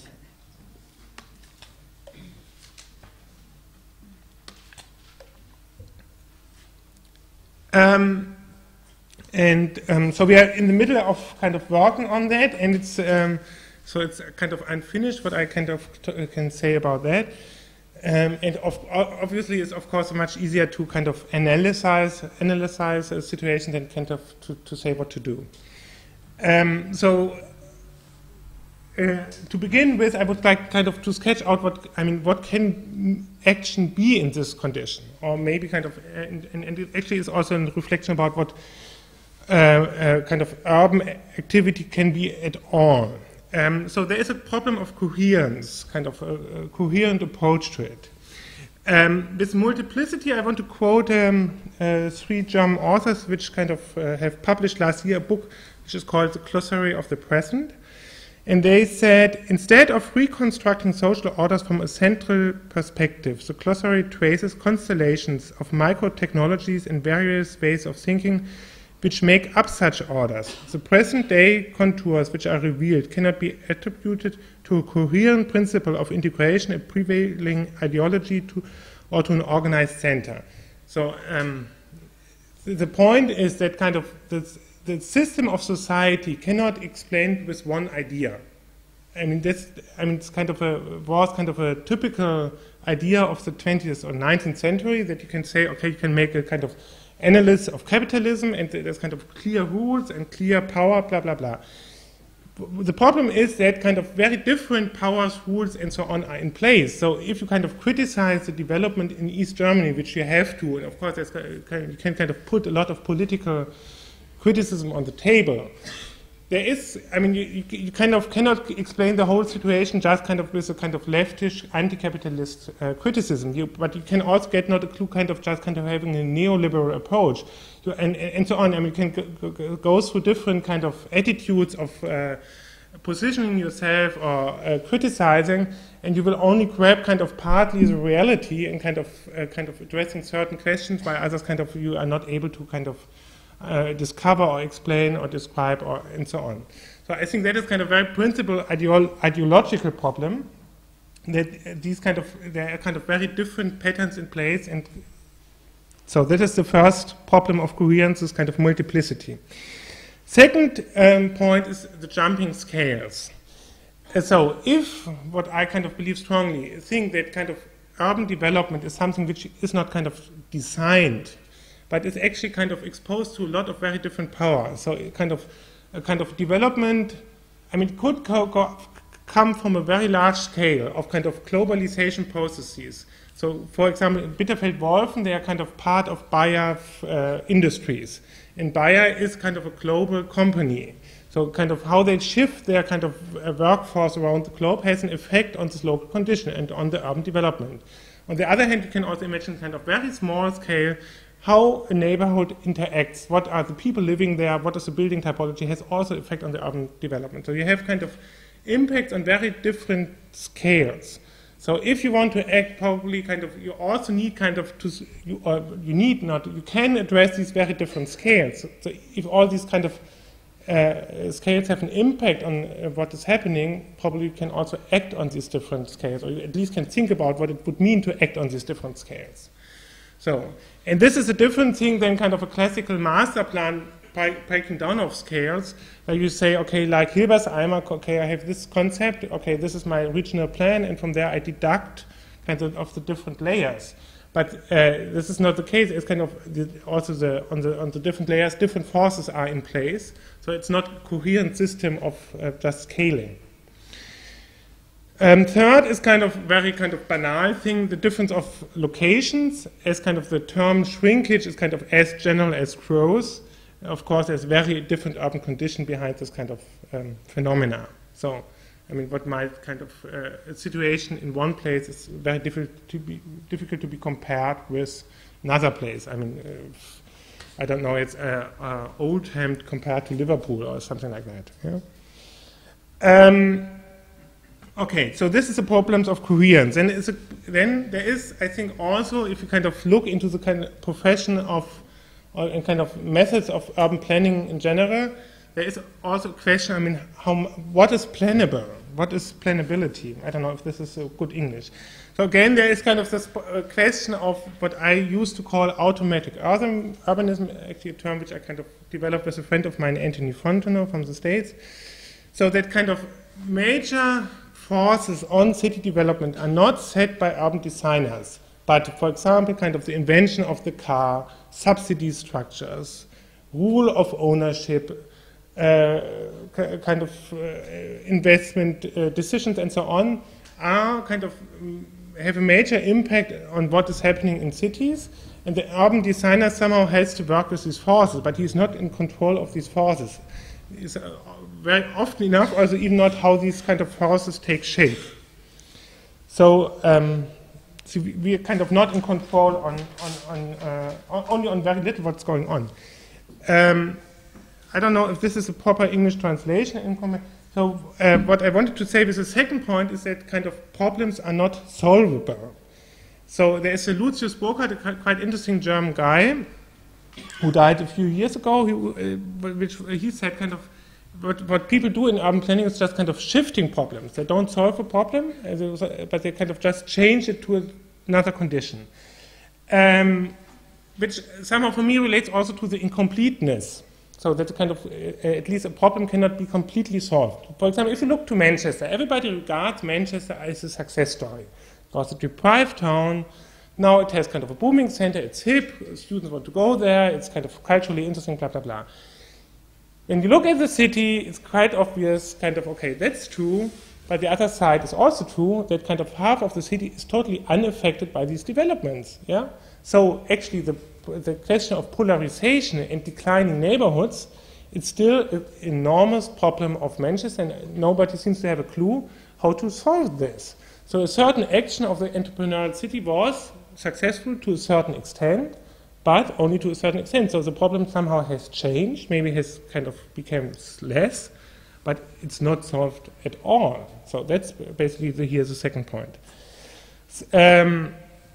Um, and um, so we are in the middle of kind of working on that, and it's um, so it's kind of unfinished. What I kind of t can say about that, um, and of, obviously it's of course much easier to kind of analyze analyze a situation than kind of to, to say what to do. Um, so uh, to begin with, I would like kind of to sketch out what I mean. What can action be in this condition, or maybe kind of, and, and it actually is also a reflection about what uh, uh, kind of urban activity can be at all. Um, so there is a problem of coherence, kind of a, a coherent approach to it. Um, with multiplicity, I want to quote um, uh, three German authors which kind of uh, have published last year a book which is called The Glossary of the Present. And they said, instead of reconstructing social orders from a central perspective, the glossary traces constellations of micro-technologies and various ways of thinking which make up such orders. The present-day contours which are revealed cannot be attributed to a coherent principle of integration, a prevailing ideology, to, or to an organized center. So um, the, the point is that kind of this, the system of society cannot explain with one idea. I mean, this, I mean, it's kind of a, was kind of a typical idea of the twentieth or nineteenth century, that you can say, okay, you can make a kind of analysis of capitalism, and there's kind of clear rules and clear power, blah, blah, blah. The problem is that kind of very different powers, rules, and so on are in place. So if you kind of criticize the development in East Germany, which you have to, and of course there's, you can kind of put a lot of political criticism on the table, there is, I mean, you, you, you kind of cannot explain the whole situation just kind of with a kind of leftish, anti-capitalist uh, criticism. You, but you can also get not a clue kind of just kind of having a neoliberal approach, you, and, and so on. I mean, you can go, go, go through different kind of attitudes of uh, positioning yourself or uh, criticizing, and you will only grab kind of partly the reality and kind of uh, kind of addressing certain questions, while others kind of you are not able to kind of Uh, discover or explain or describe or and so on. So I think that is kind of very principal ideolo ideological problem, that uh, these kind of, there are kind of very different patterns in place, and so that is the first problem of coherence, this kind of multiplicity. Second um, point is the jumping scales. Uh, so if, what I kind of believe strongly, think that kind of urban development is something which is not kind of designed, but it's actually kind of exposed to a lot of very different powers. So it kind of a kind of development, I mean, it could co co come from a very large scale of kind of globalization processes. So, for example, in Bitterfeld-Wolfen, they are kind of part of Bayer uh, Industries. And Bayer is kind of a global company. So kind of how they shift their kind of uh, workforce around the globe has an effect on this local condition and on the urban development. On the other hand, you can also imagine kind of very small scale how a neighborhood interacts, what are the people living there, what is the building typology, has also effect on the urban development. So you have kind of impacts on very different scales. So if you want to act, probably kind of, you also need kind of to, you, or you need not, you can address these very different scales. So if all these kind of uh, scales have an impact on uh, what is happening, probably you can also act on these different scales, or you at least can think about what it would mean to act on these different scales. So, and this is a different thing than kind of a classical master plan breaking down of scales, where you say, okay, like Hilberseimer, okay, I have this concept, okay, this is my regional plan, and from there I deduct kind of, of the different layers. But uh, this is not the case. It's kind of the, also the on the on the different layers, different forces are in place. So it's not a coherent system of uh, just scaling. Um, third is kind of very kind of banal thing, the difference of locations, as kind of the term shrinkage is kind of as general as growth. Of course, there's very different urban condition behind this kind of um, phenomena. So, I mean, what might kind of uh, a situation in one place is very difficult to be difficult to be compared with another place. I mean, uh, I don't know, it's uh, uh, Oldham compared to Liverpool or something like that. Yeah? Um, Okay, so this is the problems of coherence. And it's a, then there is, I think, also, if you kind of look into the kind of profession of, or and kind of methods of urban planning in general, there is also a question, I mean, how, what is plannable? What is plannability? I don't know if this is a good English. So again, there is kind of this question of what I used to call automatic urban, urbanism, actually a term which I kind of developed with a friend of mine, Anthony Fontenot from the States. So that kind of major forces on city development are not set by urban designers, but, for example, kind of the invention of the car, subsidy structures, rule of ownership, uh, kind of uh, investment uh, decisions, and so on, are kind of um, have a major impact on what is happening in cities. And the urban designer somehow has to work with these forces, but he's not in control of these forces. He's, uh, very often enough, also even not how these kind of forces take shape. So, um, so we, we are kind of not in control on, on, on uh, only on very little what's going on. Um, I don't know if this is a proper English translation. In so uh, what I wanted to say with the second point is that kind of problems are not solvable. So there is a Lucius Burkhardt, a quite interesting German guy, who died a few years ago, who, uh, which he said kind of, What, what people do in urban planning is just kind of shifting problems. They don't solve a problem, but they kind of just change it to another condition. Um, which somehow for me relates also to the incompleteness So that kind of, uh, at least a problem cannot be completely solved. For example, if you look to Manchester, everybody regards Manchester as a success story. It was a deprived town. Now it has kind of a booming center. It's hip. Students want to go there. It's kind of culturally interesting, blah, blah, blah. When you look at the city, it's quite obvious, kind of, okay, that's true. But the other side is also true, that kind of half of the city is totally unaffected by these developments. Yeah? So actually the the question of polarization and declining neighborhoods, it's still an enormous problem of Manchester, and nobody seems to have a clue how to solve this. So a certain action of the entrepreneurial city was successful to a certain extent, but only to a certain extent. So the problem somehow has changed, maybe has kind of become less, but it's not solved at all. So that's basically the, here's the second point. Um,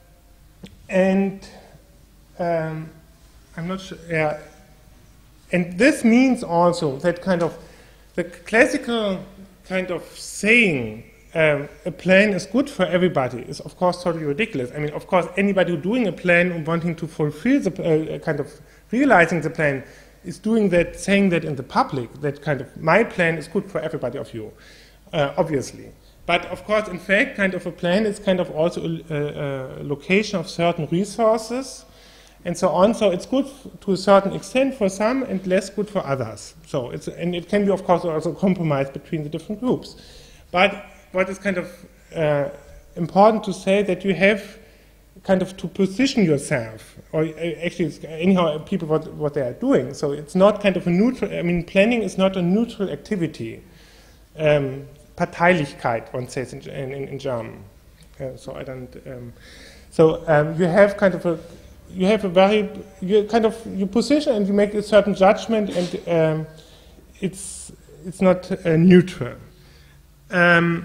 and Um, I'm not sure, yeah. And this means also that kind of the classical kind of saying um, a plan is good for everybody is of course totally ridiculous. I mean, of course, anybody who's doing a plan and wanting to fulfill the uh, kind of realizing the plan is doing that, saying that in the public, that kind of my plan is good for everybody of you, uh, obviously. But of course, in fact, kind of a plan is kind of also a, a location of certain resources and so on. So it's good to a certain extent for some and less good for others. So it's, and it can be, of course, also a compromise between the different groups. But what is kind of uh, important to say that you have kind of to position yourself, or actually it's anyhow people what, what they are doing. So it's not kind of a neutral, I mean, planning is not a neutral activity. Um, Parteilichkeit, one says in, in, in German. Uh, so I don't, um, so um, you have kind of a, you have a very, you kind of, you position and you make a certain judgment, and um, it's it's not uh, neutral. Um,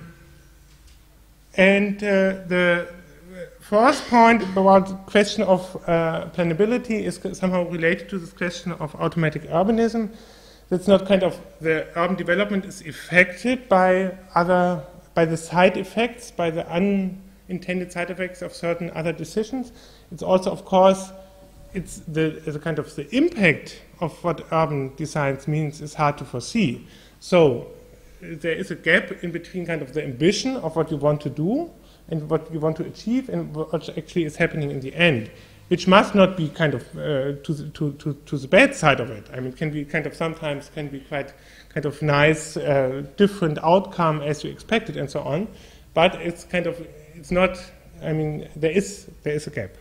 and uh, the first point about the question of uh, planability is somehow related to this question of automatic urbanism. That's not kind of, the urban development is affected by other, by the side effects, by the unintended side effects of certain other decisions. It's also, of course, it's the, the kind of the impact of what urban designs means is hard to foresee. So there is a gap in between kind of the ambition of what you want to do and what you want to achieve and what actually is happening in the end, which must not be kind of uh, to, the, to, to, to the bad side of it. I mean, it can be kind of sometimes can be quite kind of nice, uh, different outcome as you expected and so on, but it's kind of, it's not, I mean, there is, there is a gap.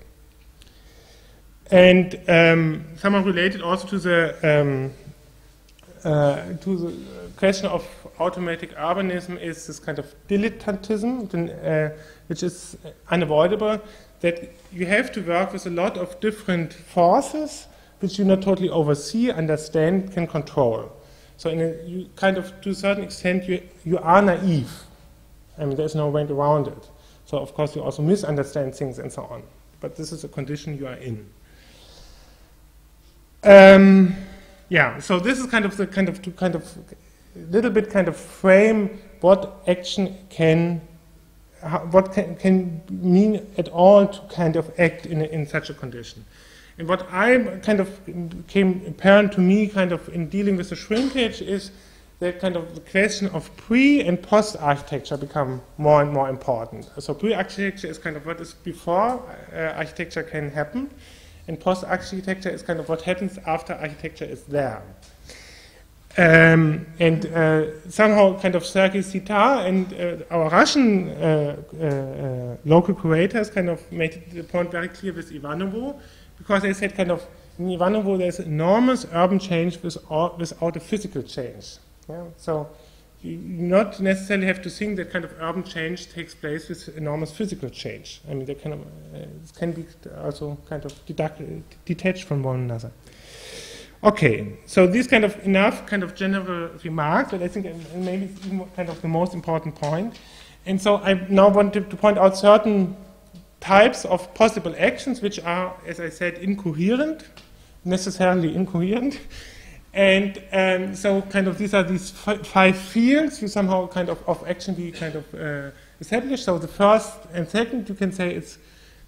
And um, somehow related also to the, um, uh, to the question of automatic urbanism is this kind of dilettantism, uh, which is unavoidable, that you have to work with a lot of different forces which you not totally oversee, understand, can control. So in a, you kind of, to a certain extent, you, you are naive. I mean, there's no way around it. So of course you also misunderstand things and so on. But this is a condition you are in. Um, yeah, so this is kind of the kind of, to kind of, little bit kind of frame what action can, how, what can, can mean at all to kind of act in, a, in such a condition. And what I kind of came apparent to me kind of in dealing with the shrinkage is that kind of the question of pre and post architecture become more and more important. So pre architecture is kind of what is before uh, architecture can happen, and post architecture is kind of what happens after architecture is there. Um, and uh, somehow kind of Sergei Sitar and uh, our Russian uh, uh, uh, local curators kind of made the point very clear with Ivanovo, because they said kind of in Ivanovo there's enormous urban change without, without a physical change. Yeah? So you not necessarily have to think that kind of urban change takes place with enormous physical change. I mean, they kind of, uh, it can be also kind of deduct, detached from one another. Okay, so these kind of enough kind of general remarks, but I think maybe it's even kind of the most important point. And so I now wanted to point out certain types of possible actions which are, as I said, incoherent, necessarily incoherent. And um, so kind of these are these f five fields you somehow kind of of action we kind of uh, establish. So the first and second, you can say it's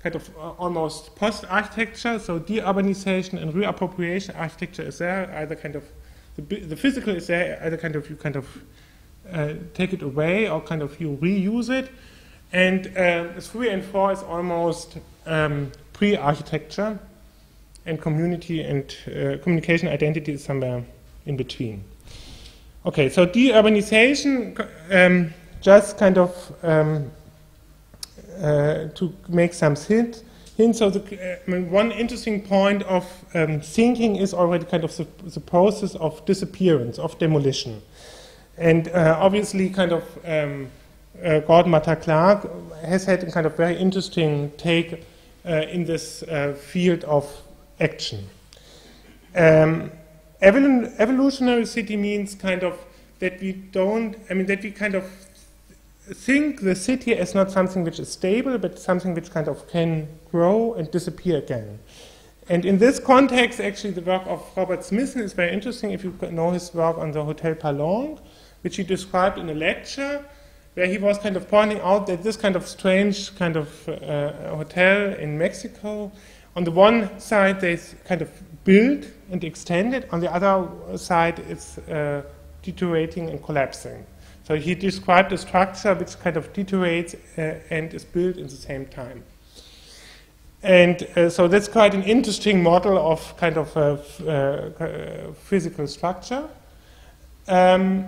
kind of uh, almost post-architecture, so deurbanization and reappropriation architecture is there, either kind of, the, the physical is there, either kind of you kind of uh, take it away or kind of you reuse it. And uh, three and four is almost um, pre-architecture, and community and uh, communication identity is somewhere in between. Okay, so deurbanization, um, just kind of um, uh, to make some hint, hints. So the, uh, I mean, one interesting point of um, thinking is already kind of the, the process of disappearance, of demolition. And uh, obviously kind of um, uh, Gordon Matta Clark has had a kind of very interesting take uh, in this uh, field of action. Um, evol evolutionary city means kind of that we don't, I mean, that we kind of think the city as not something which is stable, but something which kind of can grow and disappear again. And in this context, actually, the work of Robert Smithson is very interesting, if you know his work on the Hotel Palong, which he described in a lecture, where he was kind of pointing out that this kind of strange kind of uh, hotel in Mexico, on the one side, they kind of build and extend it. On the other side, it's uh, deteriorating and collapsing. So he described a structure which kind of deteriorates uh, and is built in the same time. And uh, so that's quite an interesting model of kind of a uh, physical structure. Um,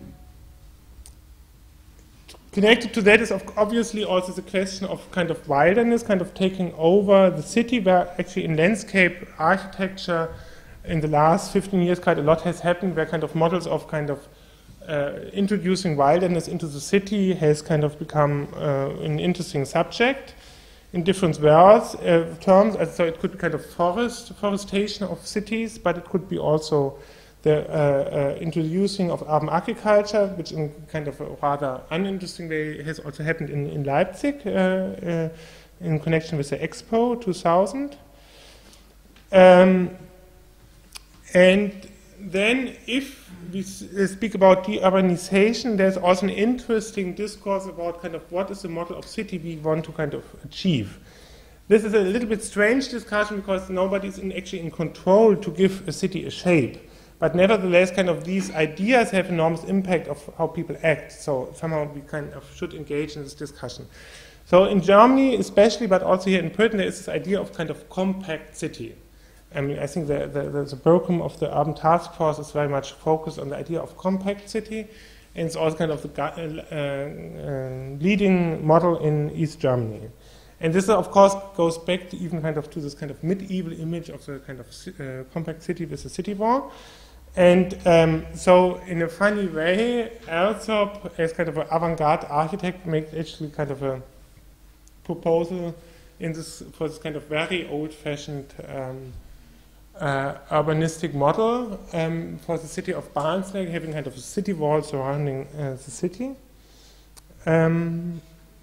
Connected to that is obviously also the question of kind of wilderness, kind of taking over the city, where actually in landscape architecture in the last fifteen years quite a lot has happened, where kind of models of kind of uh, introducing wilderness into the city has kind of become uh, an interesting subject in different words, uh, terms. So it could be kind of forest, forestation of cities, but it could be also the uh, uh, introducing of urban agriculture, which in kind of a rather uninteresting way has also happened in, in Leipzig uh, uh, in connection with the Expo two thousand. Um, and then if we speak about deurbanization, there's also an interesting discourse about kind of what is the model of city we want to kind of achieve. This is a little bit strange discussion because nobody's in actually in control to give a city a shape. But nevertheless, kind of these ideas have enormous impact of how people act. So somehow we kind of should engage in this discussion. So in Germany, especially, but also here in Britain, there is this idea of kind of compact city. I mean, I think the, the, the program of the Urban Task Force is very much focused on the idea of compact city, and it's also kind of the uh, uh, leading model in East Germany. And this, of course, goes back to even kind of to this kind of medieval image of the kind of uh, compact city with the city wall. And um, so, in a funny way, Alsop, as kind of an avant-garde architect, makes actually kind of a proposal in this for this kind of very old-fashioned um, uh, urbanistic model um, for the city of Barnsley, having kind of a city wall surrounding uh, the city. Um,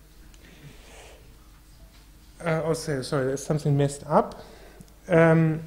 uh, oh, sorry, sorry, there's something messed up. Um,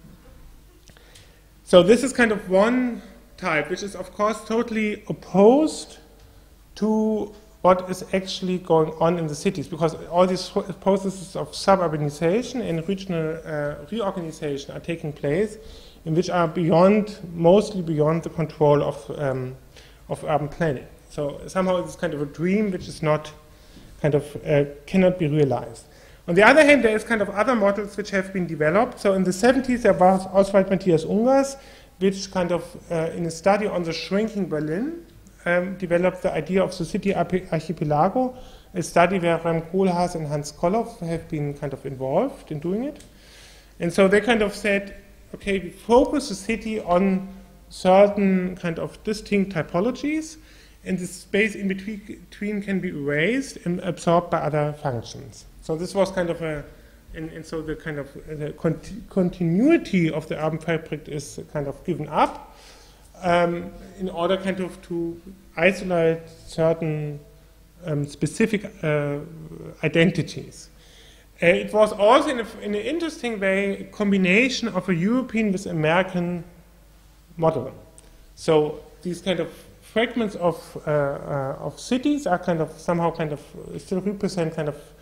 So this is kind of one type, which is of course totally opposed to what is actually going on in the cities, because all these processes of suburbanization and regional uh, reorganization are taking place, in which are beyond, mostly beyond the control of um, of urban planning. So somehow it's kind of a dream which is not kind of uh, cannot be realized. On the other hand, there is kind of other models which have been developed. So in the seventies, there was Oswald Matthias Ungers, which kind of, uh, in a study on the shrinking Berlin, um, developed the idea of the city archipelago, a study where Rem Koolhaas and Hans Koloff have been kind of involved in doing it. And so they kind of said, okay, we focus the city on certain kind of distinct typologies, and the space in between can be erased and absorbed by other functions. So this was kind of a, and, and so the kind of the conti continuity of the urban fabric is kind of given up um, in order kind of to isolate certain um, specific uh, identities. Uh, it was also in, a, in an interesting way a combination of a European with American model. So these kind of fragments of uh, uh, of cities are kind of somehow kind of still represent kind of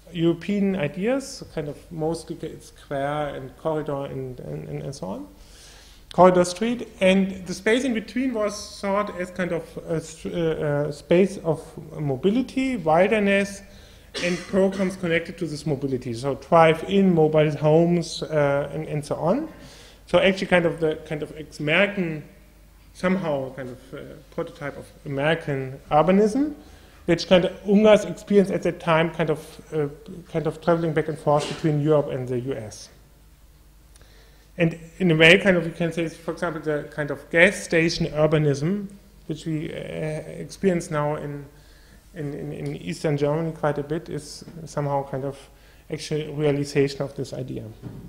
European ideas, kind of mostly square and corridor and, and, and so on. Corridor street, and the space in between was thought as kind of a, a space of mobility, wilderness, and programs connected to this mobility. So drive-in, mobile homes, uh, and, and so on. So actually, kind of the kind of American, somehow kind of uh, prototype of American urbanism, which kind of Ungar's experience at that time, kind of uh, kind of traveling back and forth between Europe and the U S. And in a way, kind of, you can say, for example, the kind of gas station urbanism, which we uh, experience now in, in, in, in Eastern Germany quite a bit, is somehow kind of actual realization of this idea.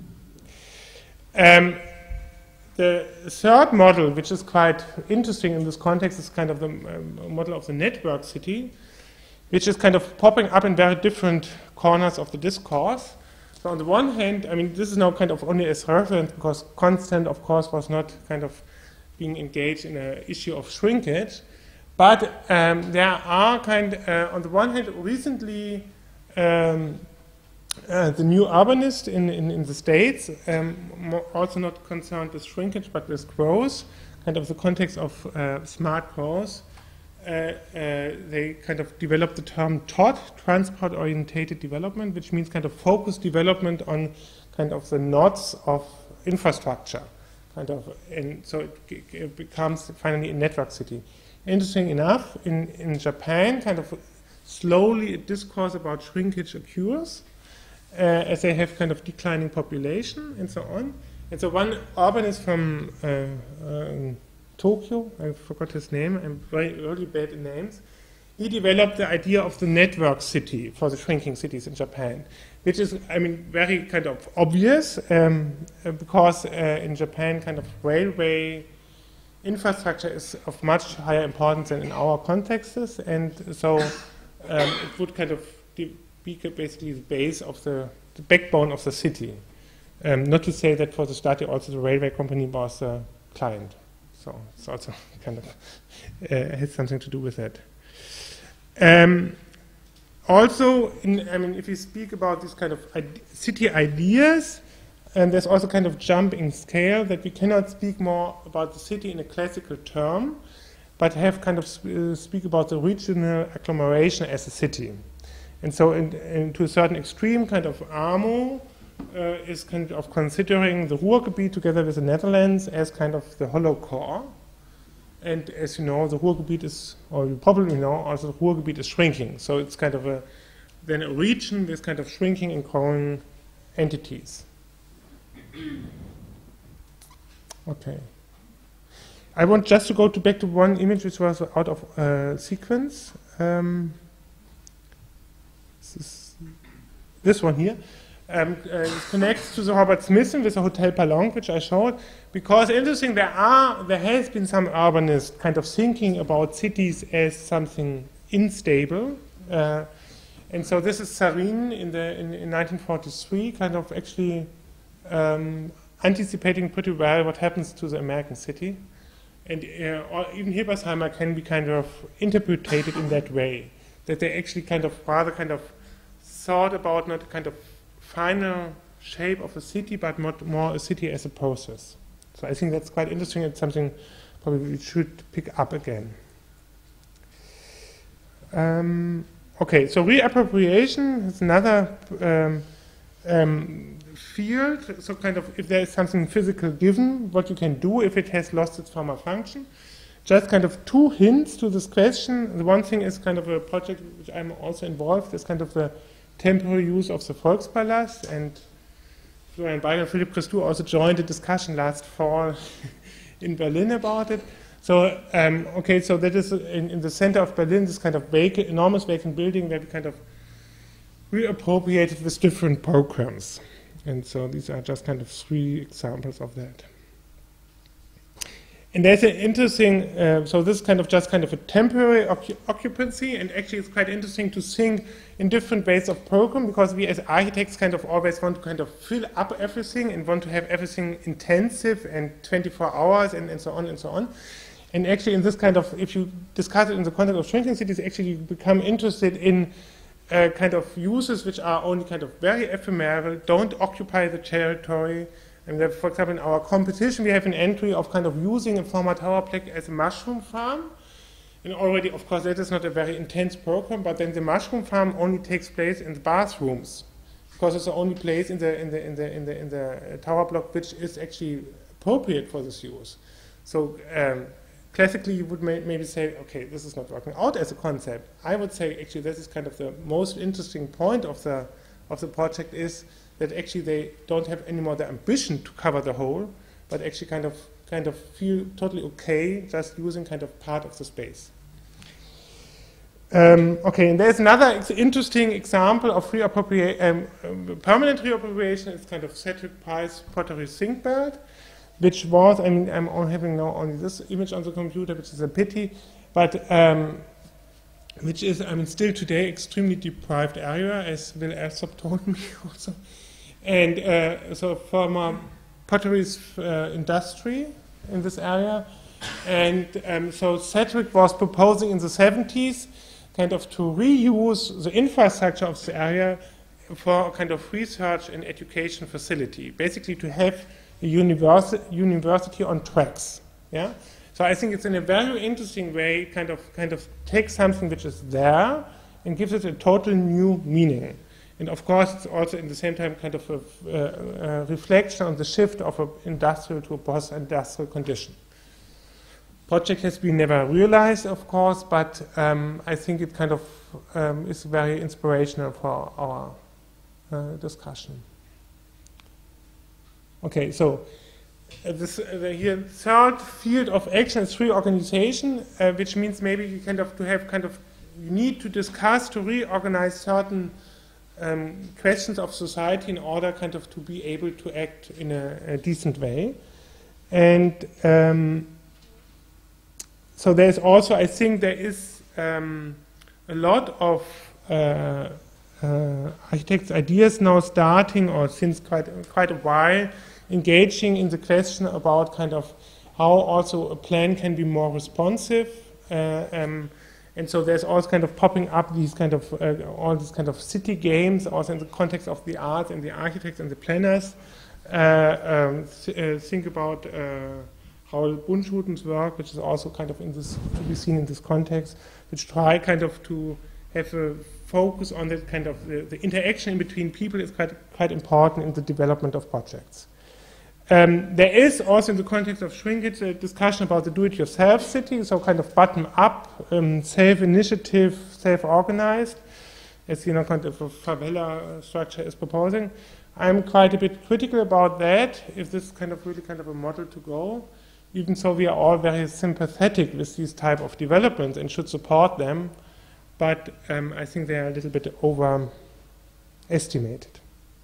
Um, the third model, which is quite interesting in this context, is kind of the um, model of the network city, which is kind of popping up in very different corners of the discourse. So on the one hand, I mean, this is now kind of only as reference because Constant, of course, was not kind of being engaged in an issue of shrinkage. But um, there are kind of, uh, on the one hand, recently um, uh, the new urbanist in, in, in the States, um, also not concerned with shrinkage but with growth, kind of the context of uh, smart growth. Uh, uh, they kind of developed the term T O D, transport-orientated development, which means kind of focused development on kind of the nodes of infrastructure, kind of, and so it, it becomes finally a network city. Interesting enough, in, in Japan, kind of slowly a discourse about shrinkage occurs, uh, as they have kind of declining population and so on. And so one urbanist from uh, uh, Tokyo, I forgot his name, I'm very really bad in names, he developed the idea of the network city for the shrinking cities in Japan, which is, I mean, very kind of obvious, um, because uh, in Japan kind of railway infrastructure is of much higher importance than in our contexts, and so um, it would kind of be basically the base of the, the backbone of the city. Um, not to say that for the study also the railway company was a client. So it's also kind of uh, has something to do with that. Um, also, in, I mean, if you speak about these kind of ide- city ideas, and there's also kind of jump in scale that we cannot speak more about the city in a classical term, but have kind of sp- uh, speak about the regional agglomeration as a city. And so, in, in to a certain extreme, kind of AMO Uh, is kind of considering the Ruhrgebiet together with the Netherlands as kind of the hollow core. And as you know, the Ruhrgebiet is, or you probably know, also the Ruhrgebiet is shrinking. So it's kind of a, then a region with kind of shrinking and growing entities. Okay. I want just to go to back to one image which was out of uh, sequence. Um, this, is this one here. Um, uh, it connects to the Robert Smithson with the Hotel Palong, which I showed, because interesting, there are, there has been some urbanists kind of thinking about cities as something unstable, uh, and so this is Sarin in the in, in nineteen forty-three, kind of actually um, anticipating pretty well what happens to the American city, and uh, or even Hilbersheimer can be kind of interpreted in that way, that they actually kind of rather kind of thought about not kind of final shape of a city, but more, more a city as a process. So I think that's quite interesting. It's something probably we should pick up again. Um, okay, so reappropriation is another um, um, field. So kind of if there is something physical given, what you can do if it has lost its former function. Just kind of two hints to this question. The one thing is kind of a project which I'm also involved, is kind of the temporary use of the Volkspalast, and Florian Beil and Philippe Christou also joined a discussion last fall in Berlin about it. So, um, okay, so that is in, in the center of Berlin, this kind of vacant, enormous vacant building that we kind of reappropriated with different programs. And so these are just kind of three examples of that. And there's an interesting, uh, so this is kind of just kind of a temporary occu- occupancy, and actually it's quite interesting to think in different ways of program, because we as architects kind of always want to kind of fill up everything and want to have everything intensive and twenty-four hours and, and so on and so on. And actually in this kind of, if you discuss it in the context of shrinking cities, actually you become interested in uh, kind of uses which are only kind of very ephemeral, don't occupy the territory. And that, for example, in our competition, we have an entry of kind of using a former tower plaque as a mushroom farm. And already, of course, that is not a very intense program, but then the mushroom farm only takes place in the bathrooms, because it's the only place in the in the in the in the in the tower block which is actually appropriate for this use. So um, classically, you would may, maybe say, okay, this is not working out as a concept. I would say actually this is kind of the most interesting point of the of the project, is that actually they don't have anymore the ambition to cover the whole, but actually kind of kind of feel totally okay just using kind of part of the space. Um, okay, and there's another ex interesting example of reappropriation, um, um, permanent reappropriation. It's kind of Cedric Price Pottery Sink Belt, which was, I mean, I'm only having now only this image on the computer, which is a pity, but um, which is, I mean, still today extremely deprived area, as Will Alsop told me also. And uh, so former potteries uh, industry in this area. And um, so Cedric was proposing in the seventies kind of to reuse the infrastructure of the area for a kind of research and education facility, basically to have a universi university on tracks. Yeah? So I think it's in a very interesting way kind of, kind of take something which is there and gives it a total new meaning. And of course, it's also in the same time kind of a, uh, a reflection on the shift of an industrial to a post-industrial condition. Project has been never realized, of course, but um, I think it kind of um, is very inspirational for our uh, discussion. Okay, so uh, this uh, the here third field of action is reorganization, uh, which means maybe you kind of to have kind of you need to discuss to reorganize certain um, questions of society in order kind of to be able to act in a, a decent way, and. Um, So there's also, I think there is um, a lot of uh, uh, architects' ideas now starting, or since quite, quite a while, engaging in the question about kind of how also a plan can be more responsive. Uh, um, and so there's also kind of popping up these kind of, uh, all these kind of city games, also in the context of the arts and the architects and the planners. Uh, um, th uh, think about uh, Raoul Bunschuten's work, which is also kind of in this, to be seen in this context, which try kind of to have a focus on that kind of, the, the interaction in between people is quite, quite important in the development of projects. Um, there is also in the context of shrinkage a discussion about the do-it-yourself city, so kind of bottom-up, um, self-initiative, self-organized, as you know, kind of a favela structure is proposing. I'm quite a bit critical about that, if this is kind of really kind of a model to go. Even so, we are all very sympathetic with these type of developments and should support them, but um, I think they are a little bit overestimated.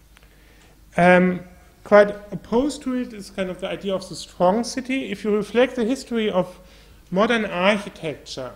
Um, quite opposed to it is kind of the idea of the strong city. If you reflect the history of modern architecture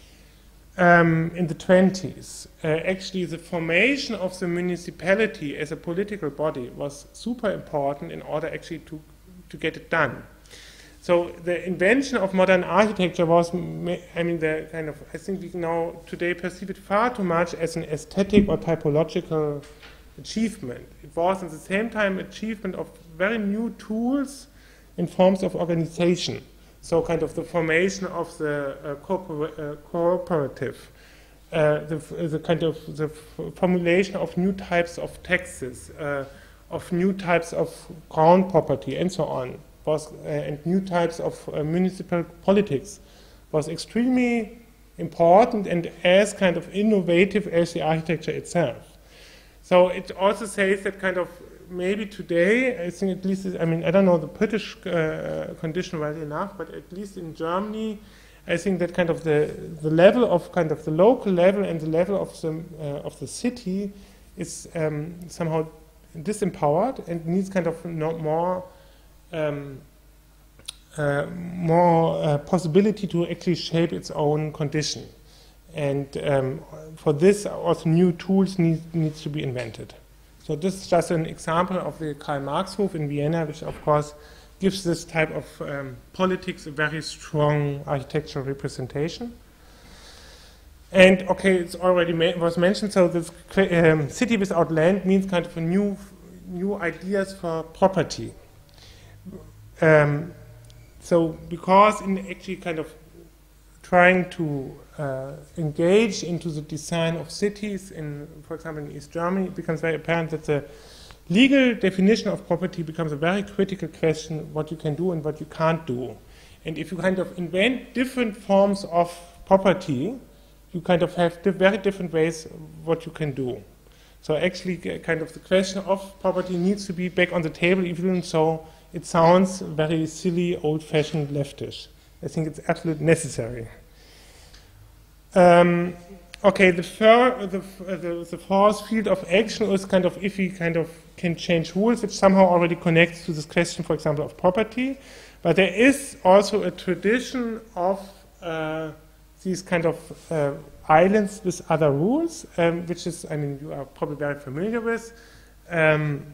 um, in the twenties, uh, actually the formation of the municipality as a political body was super important in order actually to, to get it done. So the invention of modern architecture was, I mean, the kind of, I think we now today perceive it far too much as an aesthetic or typological achievement. It was at the same time achievement of very new tools in forms of organization. So kind of the formation of the uh, corpora uh, cooperative, uh, the, the kind of the formulation of new types of taxes, uh, of new types of ground property, and so on. Was, uh, and new types of uh, municipal politics was extremely important and as kind of innovative as the architecture itself. So it also says that kind of maybe today, I think at least, I mean, I don't know the British uh, condition well enough, but at least in Germany, I think that kind of the, the level of kind of the local level and the level of the, uh, of the city is um, somehow disempowered and needs kind of no more Um, uh, more uh, possibility to actually shape its own condition. And um, for this, also new tools need, needs to be invented. So this is just an example of the Karl-Marx-Hof in Vienna, which of course gives this type of um, politics a very strong architectural representation. And okay, it's already ma was mentioned, so this um, city without land means kind of a new, new ideas for property. Um, so because in actually kind of trying to uh, engage into the design of cities in, for example, in East Germany, it becomes very apparent that the legal definition of property becomes a very critical question, what you can do and what you can't do. And if you kind of invent different forms of property, you kind of have di very different ways what you can do. So actually kind of the question of property needs to be back on the table, even so it sounds very silly, old-fashioned, leftish. I think it's absolutely necessary. Um, okay, the, fir the, the, the fourth field of action is kind of if we kind of can change rules, which somehow already connects to this question, for example, of property. But there is also a tradition of uh, these kind of uh, islands with other rules, um, which is, I mean, you are probably very familiar with. Um,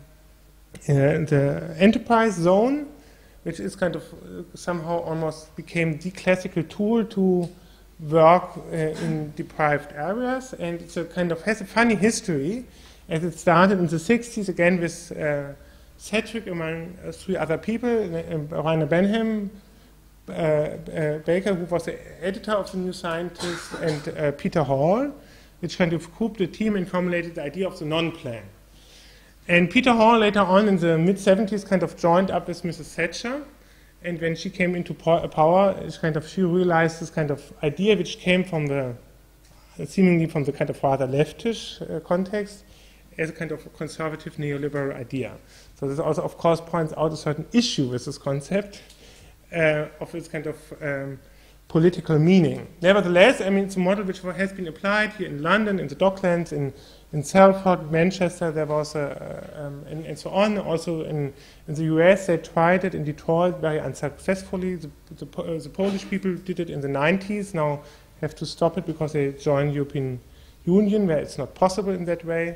uh, the enterprise zone, which is kind of uh, somehow almost became the classical tool to work uh, in deprived areas, and it's a kind of has a funny history, as it started in the sixties again with uh, Sedgwick among uh, three other people, uh, Rainer Benham, uh, uh, Baker, who was the editor of the New Scientist, and uh, Peter Hall, which kind of grouped the team and formulated the idea of the non-plan. And Peter Hall later on in the mid seventies kind of joined up with Missus Thatcher, and when she came into power, it's kind of she realized this kind of idea which came from the seemingly from the kind of rather leftish uh, context as a kind of conservative neoliberal idea. So this also, of course, points out a certain issue with this concept uh, of its kind of um, political meaning. Nevertheless, I mean, it's a model which has been applied here in London, in the Docklands, in in Salford, Manchester, there was a, um, and, and so on. Also in, in the U S, they tried it in Detroit very unsuccessfully. The, the, uh, the Polish people did it in the nineties. Now have to stop it because they joined the European Union, where it's not possible in that way.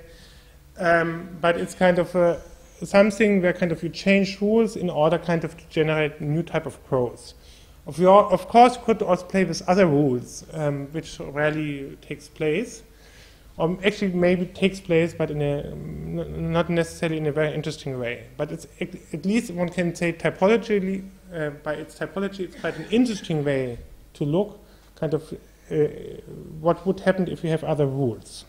Um, but it's kind of a, something where kind of you change rules in order kind of to generate a new type of growth. Of, your, of course, you could also play with other rules, um, which rarely takes place. Or actually maybe takes place, but in a, not necessarily in a very interesting way. But it's, at least one can say typologically, uh, by its typology, it's quite an interesting way to look, kind of uh, what would happen if you have other rules.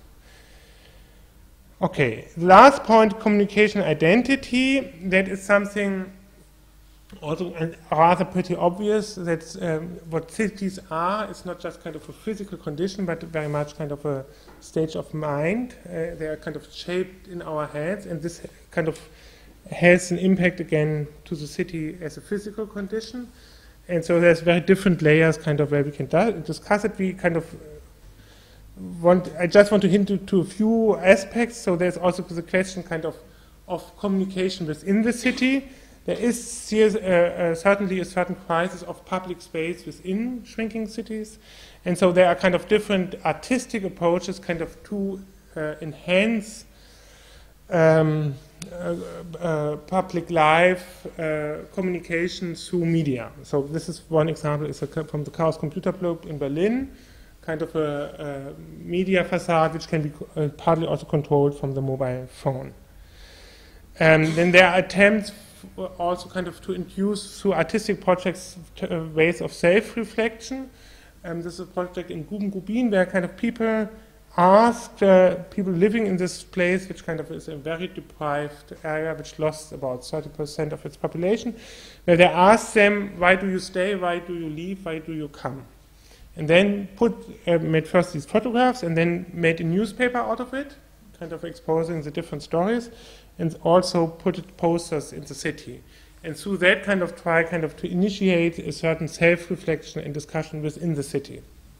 Okay, last point, communication identity. That is something also rather pretty obvious, that um, what cities are is not just kind of a physical condition, but very much kind of a stage of mind. Uh, they are kind of shaped in our heads, and this kind of has an impact again to the city as a physical condition. And so there's very different layers kind of where we can discuss it. We kind of want, I just want to hint to, to a few aspects. So there's also the question kind of of communication within the city. There is here, uh, uh, certainly a certain crisis of public space within shrinking cities. And so there are kind of different artistic approaches kind of to uh, enhance um, uh, uh, public life, uh, communication through media. So this is one example is a, from the Chaos Computer Club in Berlin, kind of a, a media facade which can be uh, partly also controlled from the mobile phone. And then there are attempts also kind of to induce through artistic projects uh, ways of self-reflection. Um, this is a project in Guben-Gubin where kind of people asked uh, people living in this place, which kind of is a very deprived area, which lost about thirty percent of its population, where they asked them, why do you stay, why do you leave, why do you come? And then put, uh, made first these photographs and then made a newspaper out of it, kind of exposing the different stories, and also put it posters in the city. And through that kind of try kind of to initiate a certain self-reflection and discussion within the city.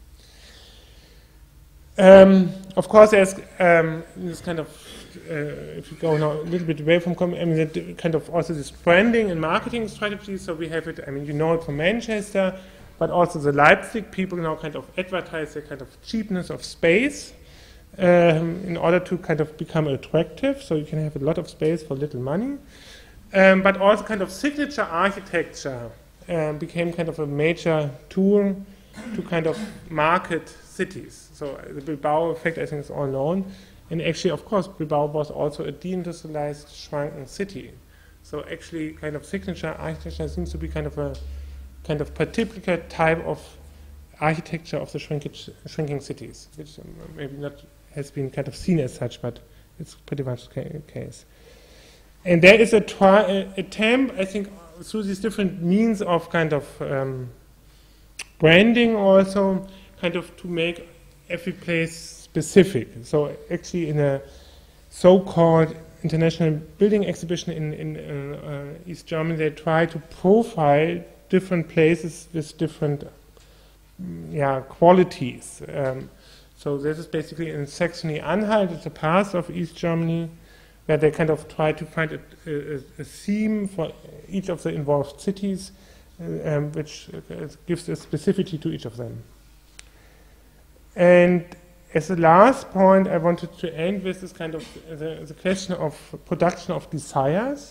Um, of course, there's um, this kind of, uh, if you go now a little bit away from, I mean, that kind of also this branding and marketing strategy. So we have it, I mean, you know it from Manchester, but also the Leipzig people now kind of advertise the kind of cheapness of space. Um, in order to kind of become attractive, so you can have a lot of space for little money. Um, but also kind of signature architecture um, became kind of a major tool to kind of market cities. So uh, the Bilbao effect, I think, is all known. And actually, of course, Bilbao was also a deindustrialized, shrunken city. So actually, kind of signature architecture seems to be kind of a kind of particular type of architecture of the shrinkage, shrinking cities, which um, maybe not has been kind of seen as such, but it's pretty much the case. And there is a try, attempt, I think, through these different means of kind of um, branding also, kind of to make every place specific. So actually in a so-called international building exhibition in, in uh, uh, East Germany, they try to profile different places with different mm, yeah, qualities. Um, so this is basically in Saxony-Anhalt, it's a part of East Germany, where they kind of try to find a, a, a theme for each of the involved cities, uh, um, which uh, gives a specificity to each of them. And as the last point, I wanted to end with this kind of the, the question of production of desires,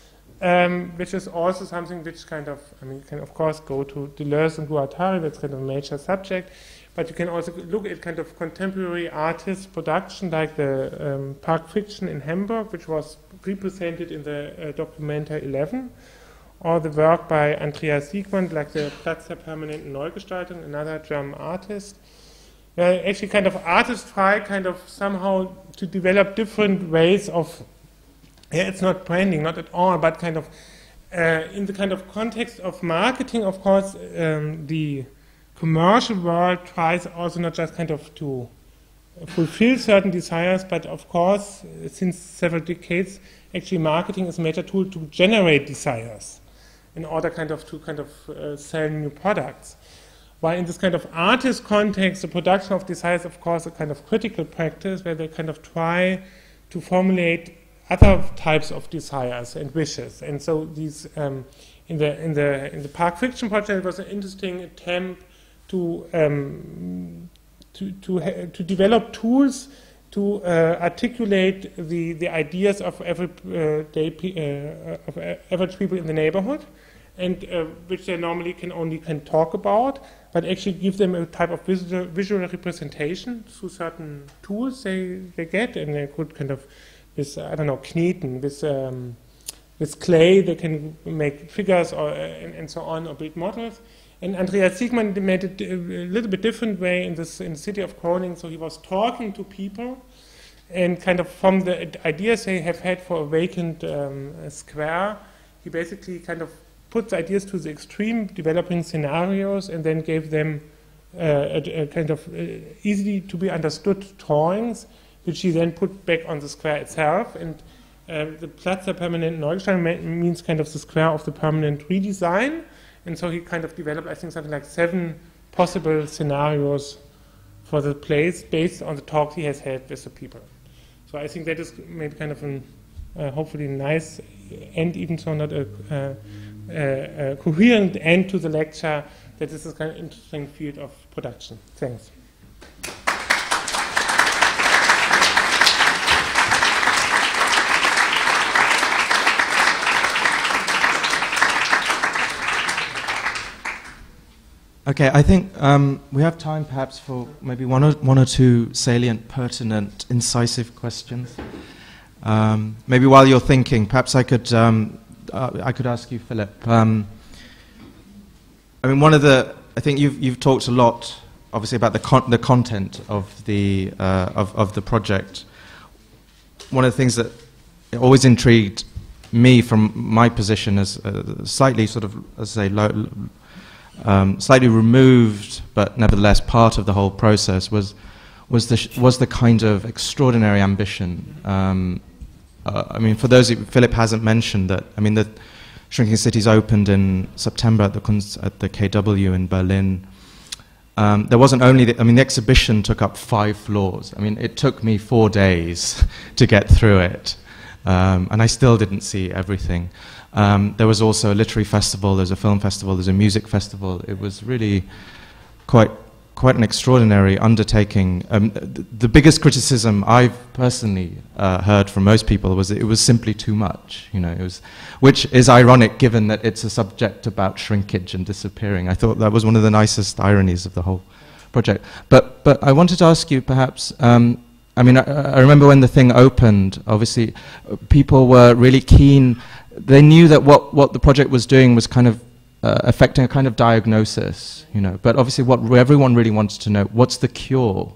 um, which is also something which kind of, I mean, you can of course go to Deleuze and Guattari, that's kind of a major subject, but you can also look at kind of contemporary artist production, like the um, Park Fiction in Hamburg, which was represented in the uh, Documenta eleven, or the work by Andreas Siegmund, like the Platz der permanenten Neugestaltung, another German artist. Uh, actually, kind of artists try kind of somehow to develop different ways of, yeah, it's not branding, not at all, but kind of uh, in the kind of context of marketing, of course, um, the commercial world tries also not just kind of to fulfill certain desires, but of course, since several decades, actually marketing is a major tool to generate desires in order kind of to kind of uh, sell new products. While in this kind of artist context, the production of desires, of course, a kind of critical practice where they kind of try to formulate other types of desires and wishes. And so these um, in the in the in the Park Fiction project, it was an interesting attempt to um, to to, ha to develop tools to uh, articulate the the ideas of every uh, day uh, of average people in the neighborhood, and uh, which they normally can only can talk about, but actually give them a type of visual, visual representation through certain tools they, they get, and they could kind of, with, I don't know, kneten, with, um, with clay, they can make figures or, uh, and, and so on, or build models. And Andreas Siegmund made it a little bit different way in, this, in the city of Groningen, so he was talking to people, and kind of from the ideas they have had for a vacant um, a square, he basically kind of put the ideas to the extreme, developing scenarios, and then gave them uh, a, a kind of uh, easily to be understood drawings, which he then put back on the square itself. And uh, the Platz der permanenten Neugestaltung means kind of the square of the permanent redesign. And so he kind of developed, I think, something like seven possible scenarios for the place based on the talk he has had with the people. So I think that is maybe kind of an uh, hopefully nice end, even so not a uh, Uh, a coherent end to the lecture, that this is kind of interesting field of production. Thanks. Okay, I think um, we have time perhaps for maybe one or, one or two salient, pertinent, incisive questions. Um, maybe while you're thinking, perhaps I could um, Uh, I could ask you, Philip. Um, I mean, one of the I think you've you've talked a lot, obviously, about the con the content of the uh, of of the project. One of the things that always intrigued me from my position as a slightly sort of, as I say, low, um, slightly removed, but nevertheless part of the whole process was was the sh was the kind of extraordinary ambition. Um, Uh, I mean, for those, Philip hasn't mentioned that, I mean, the Shrinking Cities opened in September at the, at the K W in Berlin. Um, there wasn't only, the, I mean, the exhibition took up five floors. I mean, it took me four days to get through it. Um, and I still didn't see everything. Um, there was also a literary festival, there's a film festival, there's a music festival. It was really quite quite an extraordinary undertaking. Um, th the biggest criticism I've personally uh, heard from most people was that it was simply too much, you know, it was, which is ironic given that it's a subject about shrinkage and disappearing. I thought that was one of the nicest ironies of the whole project. But but I wanted to ask you perhaps. Um, I mean, I, I remember when the thing opened. Obviously, uh, people were really keen. They knew that what what the project was doing was kind of uh, affecting a kind of diagnosis, you know. But obviously, what everyone really wanted to know: what's the cure?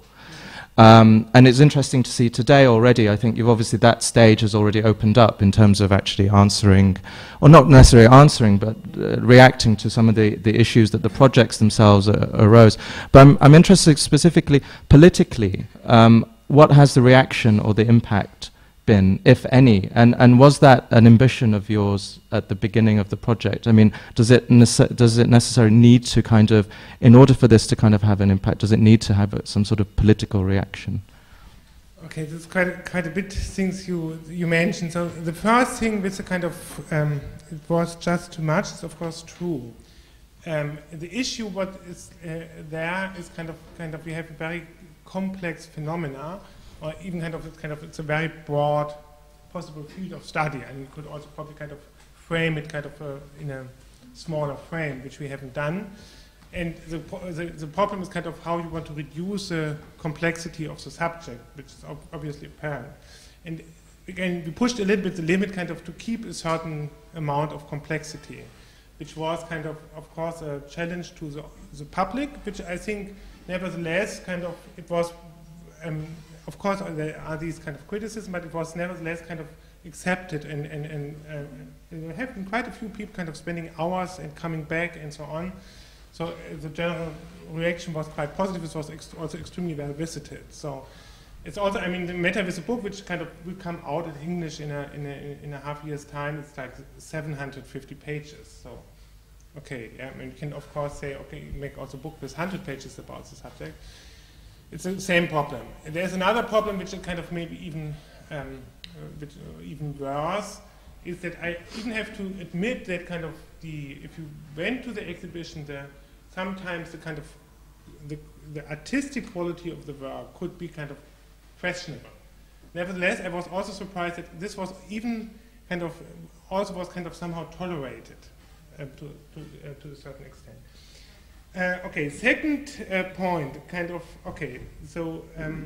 Um, and it's interesting to see today already. I think you've obviously that stage has already opened up in terms of actually answering, or not necessarily answering, but uh, reacting to some of the, the issues that the projects themselves uh, arose. But I'm, I'm interested specifically politically. Um, what has the reaction or the impact been, if any? And and was that an ambition of yours at the beginning of the project? I mean, does it nece- does it necessarily need to kind of, in order for this to kind of have an impact, does it need to have a, some sort of political reaction? Okay, there's quite a, quite a bit things you you mentioned. So the first thing with the kind of um, it was just too much is of course true. Um, the issue what is uh, there is kind of kind of we have a very complex phenomena. Or even kind of, it's kind of, it's a very broad possible field of study, and you could also probably kind of frame it kind of uh, in a smaller frame, which we haven't done. And the, the, the problem is kind of how you want to reduce the complexity of the subject, which is ob obviously apparent. And again, we pushed a little bit the limit kind of to keep a certain amount of complexity, which was kind of, of course, a challenge to the, the public, which I think, nevertheless, kind of, it was, um, of course, there are these kind of criticisms, but it was nevertheless kind of accepted, and, and, and uh, there have been quite a few people kind of spending hours and coming back and so on. So uh, the general reaction was quite positive. It was ex also extremely well visited. So it's also, I mean, the matter with the book, which kind of will come out in English in a, in a, in a half year's time, it's like seven hundred fifty pages. So, okay, yeah, I mean, you can of course say, okay, you make also a book with one hundred pages about the subject. It's the same problem. There's another problem which is kind of maybe even um, which, uh, even worse, is that I even have to admit that kind of the, if you went to the exhibition, the, sometimes the kind of, the, the artistic quality of the work could be kind of questionable. Nevertheless, I was also surprised that this was even kind of, also was kind of somehow tolerated uh, to, to, uh, to a certain extent. Uh, okay, second uh, point, kind of, okay, so um,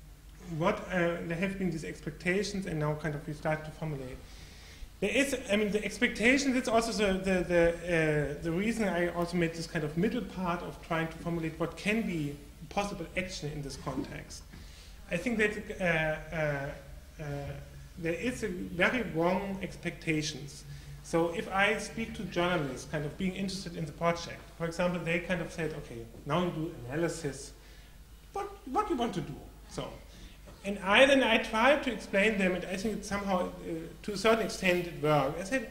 what, uh, there have been these expectations, and now kind of we start to formulate. There is, I mean, the expectations, that's also the, the, the, uh, the reason I also made this kind of middle part of trying to formulate what can be possible action in this context. I think that uh, uh, uh, there is a very wrong expectations. So if I speak to journalists kind of being interested in the project, for example, they kind of said, okay, now you do analysis, what, what do you want to do? So, and I then I tried to explain them, and I think it somehow, uh, to a certain extent, it worked. I said,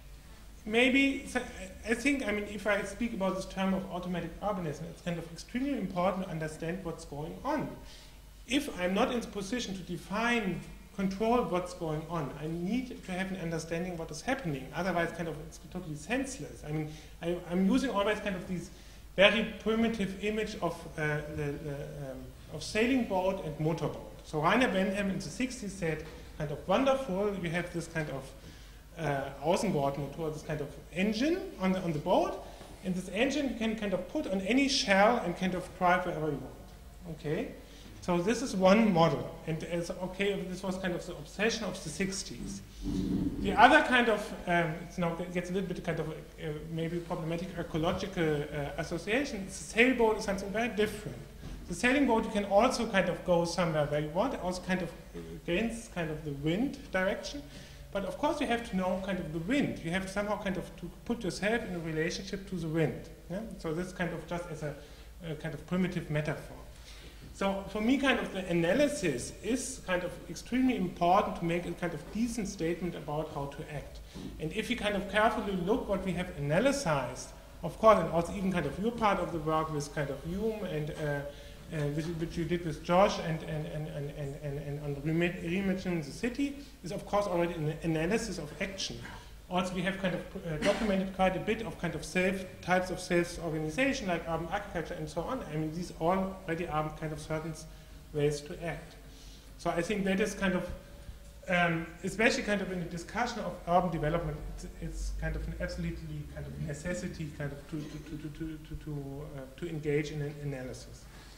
maybe, I think, I mean, if I speak about this term of automatic urbanism, it's kind of extremely important to understand what's going on. If I'm not in the position to define, control what's going on, I need to have an understanding what is happening. Otherwise, kind of, it's totally senseless. I mean, I, I'm using always kind of these very primitive image of uh, the, the um, of sailing boat and motorboat. So Rainer Bentham in the sixties said, kind of wonderful, you have this kind of uh, Außenbordmotor, this kind of engine on the, on the boat, and this engine you can kind of put on any shell and kind of drive wherever you want. Okay? So this is one model, and it's okay, this was kind of the obsession of the sixties. The other kind of, um, it now gets a little bit kind of uh, maybe problematic ecological uh, association, the sailboat is something very different. The sailing boat, you can also kind of go somewhere where you want, also kind of against kind of the wind direction. But of course you have to know kind of the wind. You have to somehow kind of to put yourself in a relationship to the wind. Yeah? So this kind of just as a, a kind of primitive metaphor. So for me, kind of the analysis is kind of extremely important to make a kind of decent statement about how to act. And if you kind of carefully look what we have analyzed, of course, and also even kind of your part of the work with kind of Hume and uh, Uh, which, which you did with Josh and, and, and, and, and, and, and on reimagining the city, is of course already an analysis of action. Also we have kind of uh, documented quite a bit of kind of self, types of self-organization like urban architecture and so on. I mean, these already are kind of certain ways to act. So I think that is kind of, um, especially kind of in the discussion of urban development, it's, it's kind of an absolutely kind of necessity kind of to, to, to, to, to, to, uh, to engage in an analysis.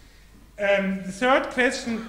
Um, the third question,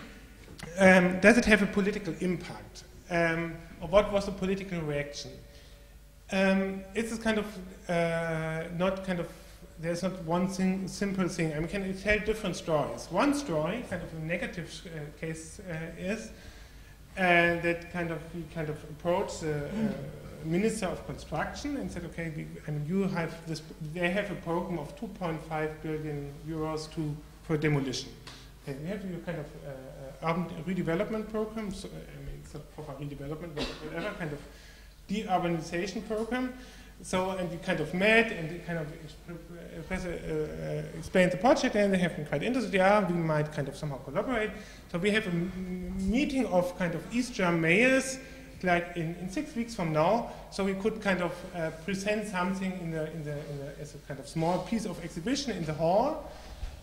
um, does it have a political impact? Um, or what was the political reaction? Um, it's kind of uh, not kind of, there's not one thing, simple thing. I mean, can tell different stories. One story, kind of a negative uh, case, uh, is uh, that kind of we kind of approached the uh, Minister of Construction and said, okay, we, I mean, you have this. They have a program of two point five billion euros to for demolition. And we have a kind of uh, urban redevelopment program. So, I mean, it's not proper redevelopment, but whatever kind of de-urbanization program. So, and we kind of met and we kind of uh, uh, explained the project, and they have been quite interested. Yeah, we might kind of somehow collaborate. So we have a m meeting of kind of East German mayors, like in, in six weeks from now. So we could kind of uh, present something in the, in the, in the, as a kind of small piece of exhibition in the hall.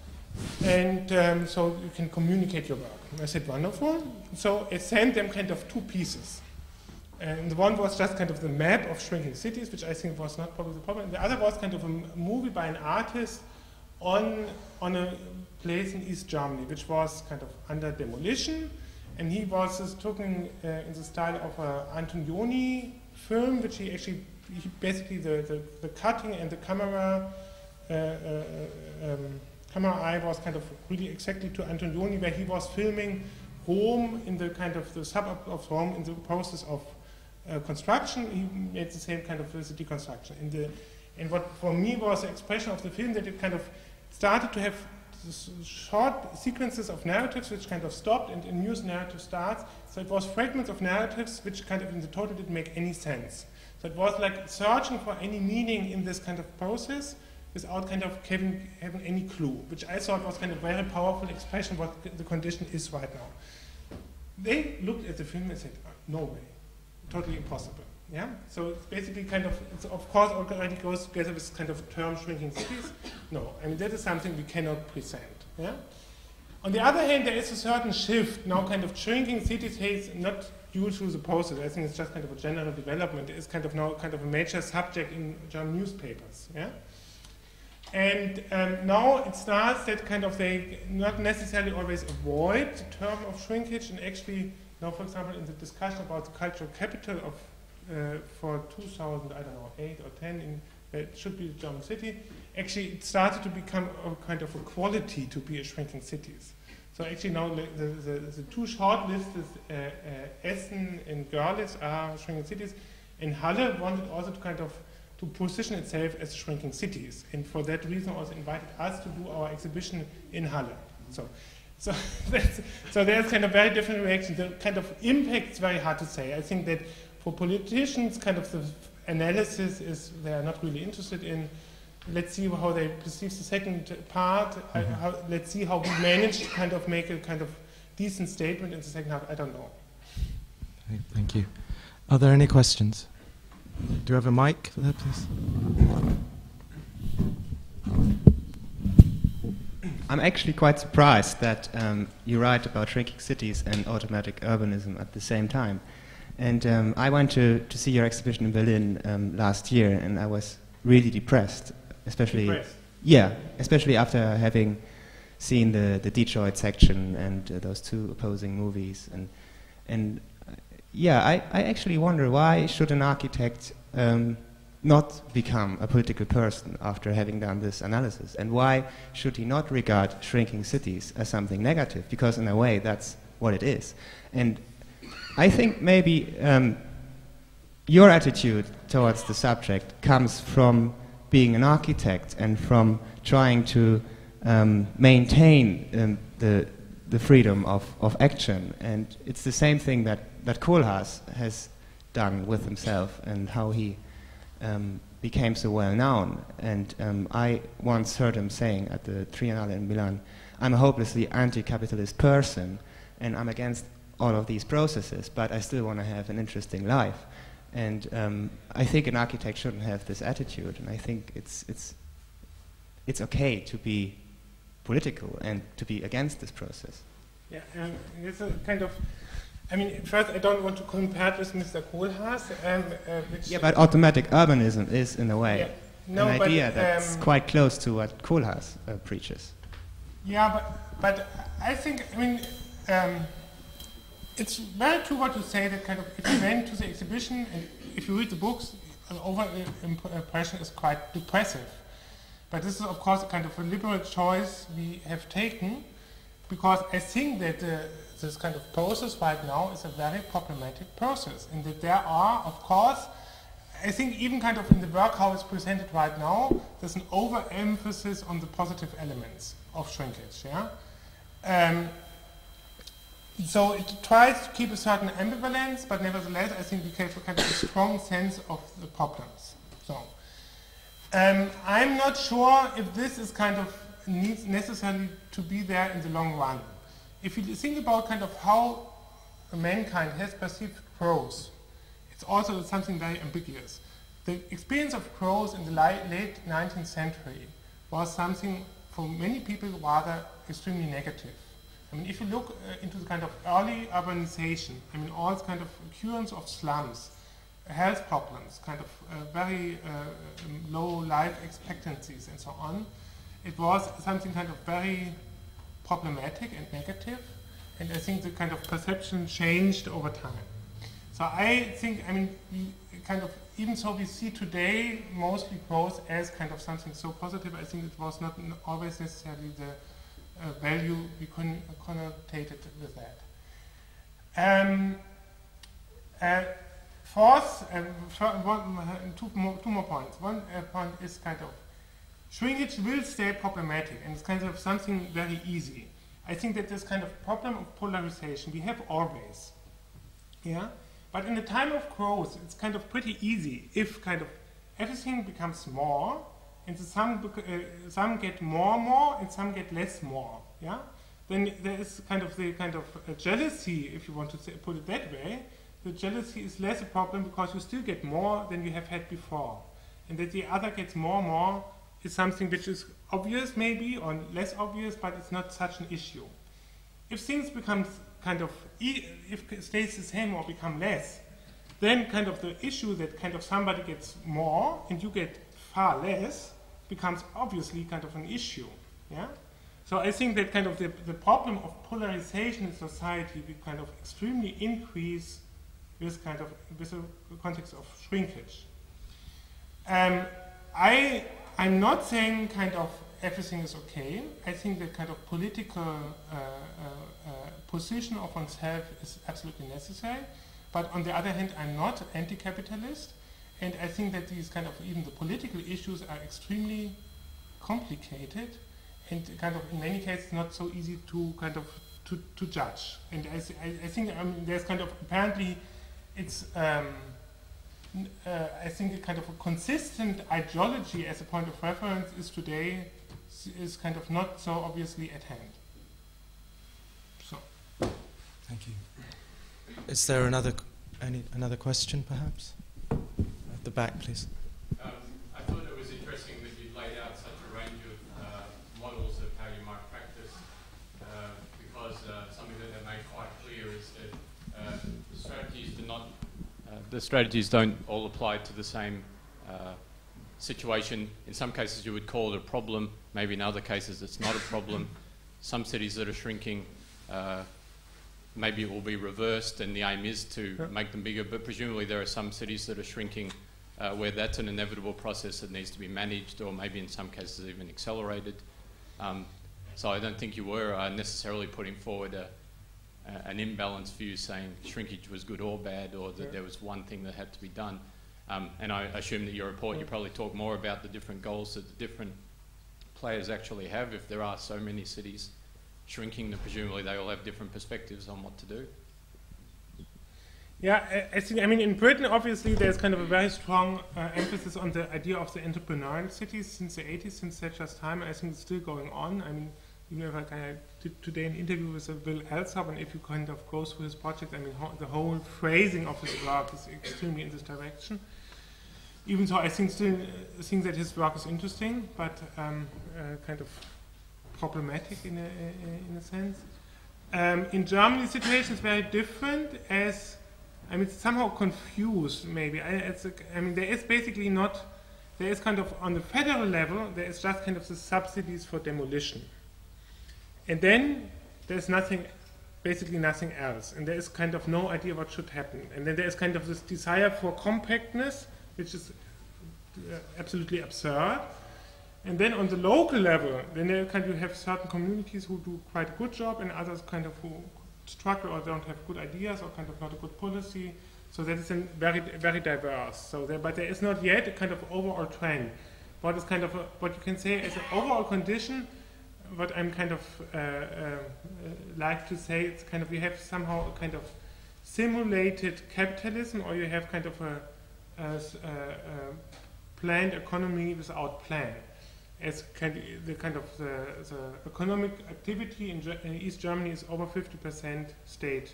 And um, so you can communicate your work. I said, wonderful. So I sent them kind of two pieces. And the one was just kind of the map of shrinking cities, which I think was not probably the problem. The other was kind of a movie by an artist on, on a place in East Germany, which was kind of under demolition. And he was just talking uh, in the style of an Antonioni film, which he actually, he basically the, the, the cutting and the camera, uh, uh, um, camera eye was kind of really exactly to Antonioni, where he was filming Rome in the kind of the suburb of Rome in the process of uh, construction. He made the same kind of the deconstruction. In the, and what for me was the expression of the film, that it kind of started to have short sequences of narratives which kind of stopped and a new narrative starts. So it was fragments of narratives which kind of in the total didn't make any sense. So it was like searching for any meaning in this kind of process without kind of having, having any clue, which I thought was kind of very powerful expression of what the condition is right now. They looked at the film and said, oh, no way, totally impossible. Yeah, so it's basically kind of, it's of course already goes together with kind of term shrinking cities. No, I mean that is something we cannot present. Yeah. On the other hand, there is a certain shift now. Kind of shrinking cities is not due to the process. I think it's just kind of a general development. It's kind of now kind of a major subject in German newspapers. Yeah. And um, now it starts that kind of they not necessarily always avoid the term of shrinkage, and actually now, for example, in the discussion about the cultural capital of Uh, for two thousand, I don't know, eight or ten, in, uh, it should be the German city. Actually, it started to become a kind of a quality to be a shrinking cities. So actually now the, the, the two shortlisted uh, uh, Essen and Görlitz are shrinking cities, and Halle wanted also to kind of to position itself as shrinking cities, and for that reason also invited us to do our exhibition in Halle. So. So, that's, so there's kind of very different reaction. The kind of impact is very hard to say. I think that for politicians, kind of the analysis is they are not really interested in. Let's see how they perceive the second part. Mm-hmm. I, how, let's see how we manage to kind of make a kind of decent statement in the second half. I don't know. Okay, thank you. Are there any questions? Do you have a mic there, please? I'm actually quite surprised that um, you write about shrinking cities and automatic urbanism at the same time. And um, I went to, to see your exhibition in Berlin um, last year, and I was really depressed, especially depressed. yeah, especially after having seen the, the Detroit section and uh, those two opposing movies. And and uh, yeah, I, I actually wonder, why should an architect um, not become a political person after having done this analysis? And why should he not regard shrinking cities as something negative? Because in a way, that's what it is. And I think maybe um, your attitude towards the subject comes from being an architect and from trying to um, maintain um, the, the freedom of, of action. And it's the same thing that, that Koolhaas has done with himself and how he Um, became so well known. And um, I once heard him saying at the Triennale in Milan, I'm a hopelessly anti-capitalist person and I'm against all of these processes, but I still want to have an interesting life. And um, I think an architect shouldn't have this attitude, and I think it's, it's, it's okay to be political and to be against this process. Yeah, um, it's a kind of, I mean, first, I don't want to compare it with Mister Koolhaas. Um, uh, which yeah, but automatic urbanism is, in a way, yeah. no, an but, idea that's um, quite close to what Koolhaas uh, preaches. Yeah, but, but I think, I mean, um, it's very true what you say, that kind of, if you went to the exhibition and if you read the books, the over impression is quite depressive. But this is, of course, a kind of a liberal choice we have taken, because I think that uh, this kind of process right now is a very problematic process, and that there are, of course, I think even kind of in the work how it's presented right now, there's an overemphasis on the positive elements of shrinkage. Yeah. Um, so it tries to keep a certain ambivalence, but nevertheless, I think we have a kind of a strong sense of the problems. So um, I'm not sure if this is kind of needs necessarily to be there in the long run. If you think about kind of how mankind has perceived growth, it's also something very ambiguous. The experience of growth in the late nineteenth century was something for many people rather extremely negative. I mean, if you look uh, into the kind of early urbanization, I mean, all kind of occurrence of slums, health problems, kind of uh, very uh, um, low life expectancies and so on, it was something kind of very problematic and negative, and I think the kind of perception changed over time. So I think, I mean, we kind of, even so we see today mostly growth as kind of something so positive, I think it was not always necessarily the uh, value we con connotated with that. Um, uh, fourth, um, one, two, more, two more points. One uh, point is kind of, shrinkage will stay problematic, and it's kind of something very easy. I think that this kind of problem of polarization we have always. Yeah? But in the time of growth, it's kind of pretty easy if kind of everything becomes more, and some, uh, some get more more, and some get less more. Yeah? Then there is kind of the kind of uh, jealousy, if you want to say, put it that way. The jealousy is less a problem because you still get more than you have had before. And that the other gets more and more is something which is obvious maybe, or less obvious, but it's not such an issue. If things become kind of, e if it stays the same or become less, then kind of the issue that kind of somebody gets more and you get far less becomes obviously kind of an issue. Yeah? So I think that kind of the, the problem of polarization in society will kind of extremely increase with kind of with the context of shrinkage. Um, I I'm not saying kind of everything is okay. I think that kind of political uh, uh, uh, position of oneself is absolutely necessary. But on the other hand, I'm not anti-capitalist, and I think that these kind of even the political issues are extremely complicated, and kind of in many cases not so easy to kind of to, to judge. And I, I, I think um, there's kind of apparently it's. Um, Uh, I think a kind of a consistent ideology as a point of reference is today is kind of not so obviously at hand. So, thank you. Is there another any another question, perhaps? At the back, please. Um, I thought it was interesting that you laid out such a range of uh, models of how you might practice, uh, because uh, something that they made quite clear is that uh, the strategies do not. Uh, the strategies don't all apply to the same uh, situation. In some cases you would call it a problem, maybe in other cases it's not a problem. Some cities that are shrinking, uh, maybe it will be reversed and the aim is to yeah. make them bigger, but presumably there are some cities that are shrinking uh, where that's an inevitable process that needs to be managed, or maybe in some cases even accelerated. Um, so I don't think you were uh, necessarily putting forward a Uh, an imbalanced view saying shrinkage was good or bad, or that yeah. there was one thing that had to be done. Um, and I assume that your report, yeah. you probably talk more about the different goals that the different players actually have. If there are so many cities shrinking, then presumably they all have different perspectives on what to do. Yeah, I, I think, I mean, in Britain, obviously, there's kind of a very strong uh, emphasis on the idea of the entrepreneurial cities since the eighties, since Thatcher's time. I think it's still going on. I mean, you know, like I did today an interview with uh, Will Alsop, and if you kind of go through his project, I mean, ho the whole phrasing of his work is extremely in this direction. Even so, I think still uh, think that his work is interesting, but um, uh, kind of problematic in a, in a sense. Um, in Germany, the situation is very different, as I mean, it's somehow confused. Maybe I, it's a, I mean, there is basically not. There is kind of on the federal level, there is just kind of the subsidies for demolition. And then there's nothing, basically nothing else. And there is kind of no idea what should happen. And then there is kind of this desire for compactness, which is uh, absolutely absurd. And then on the local level, then there kind of you have certain communities who do quite a good job and others kind of who struggle or don't have good ideas or kind of not a good policy. So that is very, very diverse. So there, but there is not yet a kind of overall trend. What is kind of a, what you can say as an overall condition, what I'm kind of uh, uh, like to say, it's kind of you have somehow a kind of simulated capitalism, or you have kind of a, a, a, a planned economy without plan. As kind of the kind of the, the economic activity in, in East Germany is over fifty percent state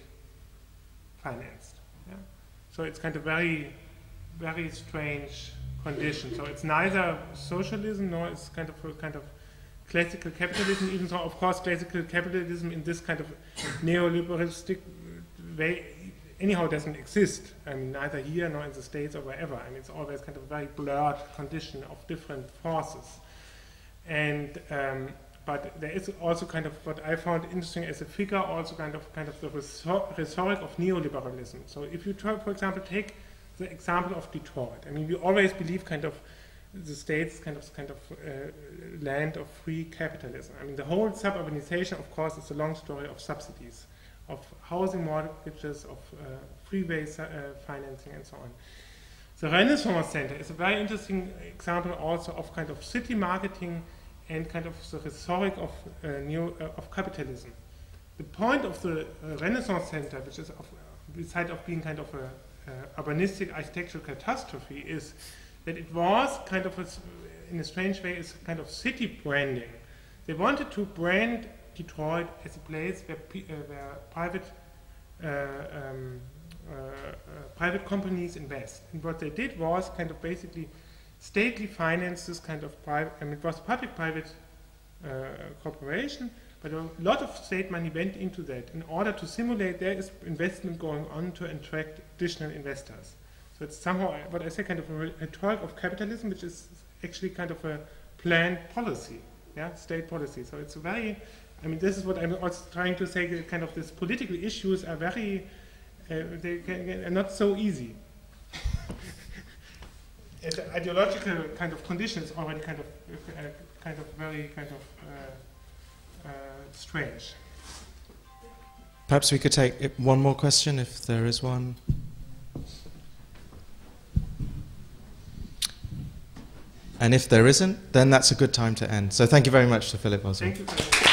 financed. Yeah? So it's kind of very, very strange condition. So it's neither socialism nor it's kind of a kind of classical capitalism, even though of course classical capitalism in this kind of neoliberalistic way anyhow doesn't exist. I mean, neither here nor in the States or wherever. I mean, it's always kind of a very blurred condition of different forces. And um, but there is also kind of what I found interesting as a figure, also kind of kind of the rhetoric of neoliberalism. So if you try, for example, take the example of Detroit. I mean, we always believe kind of the state's kind of kind of uh, land of free capitalism. I mean, the whole suburbanization, of course, is a long story of subsidies, of housing mortgages, of uh, freeway uh, financing, and so on. The Renaissance Center is a very interesting example also of kind of city marketing and kind of the rhetoric of uh, new uh, of capitalism. The point of the uh, Renaissance Center, which is of, beside of being kind of a uh, urbanistic architectural catastrophe, is that it was kind of a, in a strange way, is kind of city branding. They wanted to brand Detroit as a place where, uh, where private uh, um, Uh, uh, private companies invest. And what they did was kind of basically stately finance this kind of private, I mean, it was a public-private uh, corporation, but a lot of state money went into that in order to simulate there is investment going on to attract additional investors. So it's somehow, what I say, kind of a rhetoric of capitalism, which is actually kind of a planned policy, yeah, state policy. So it's a very, I mean, this is what I'm also trying to say, kind of these political issues are very, Uh, they can, are not so easy. The ideological kind of condition is already kind of uh, kind of very kind of uh, uh, strange. Perhaps we could take one more question if there is one. And if there isn't, then that's a good time to end. So thank you very much to Philip Oswald. Thank you.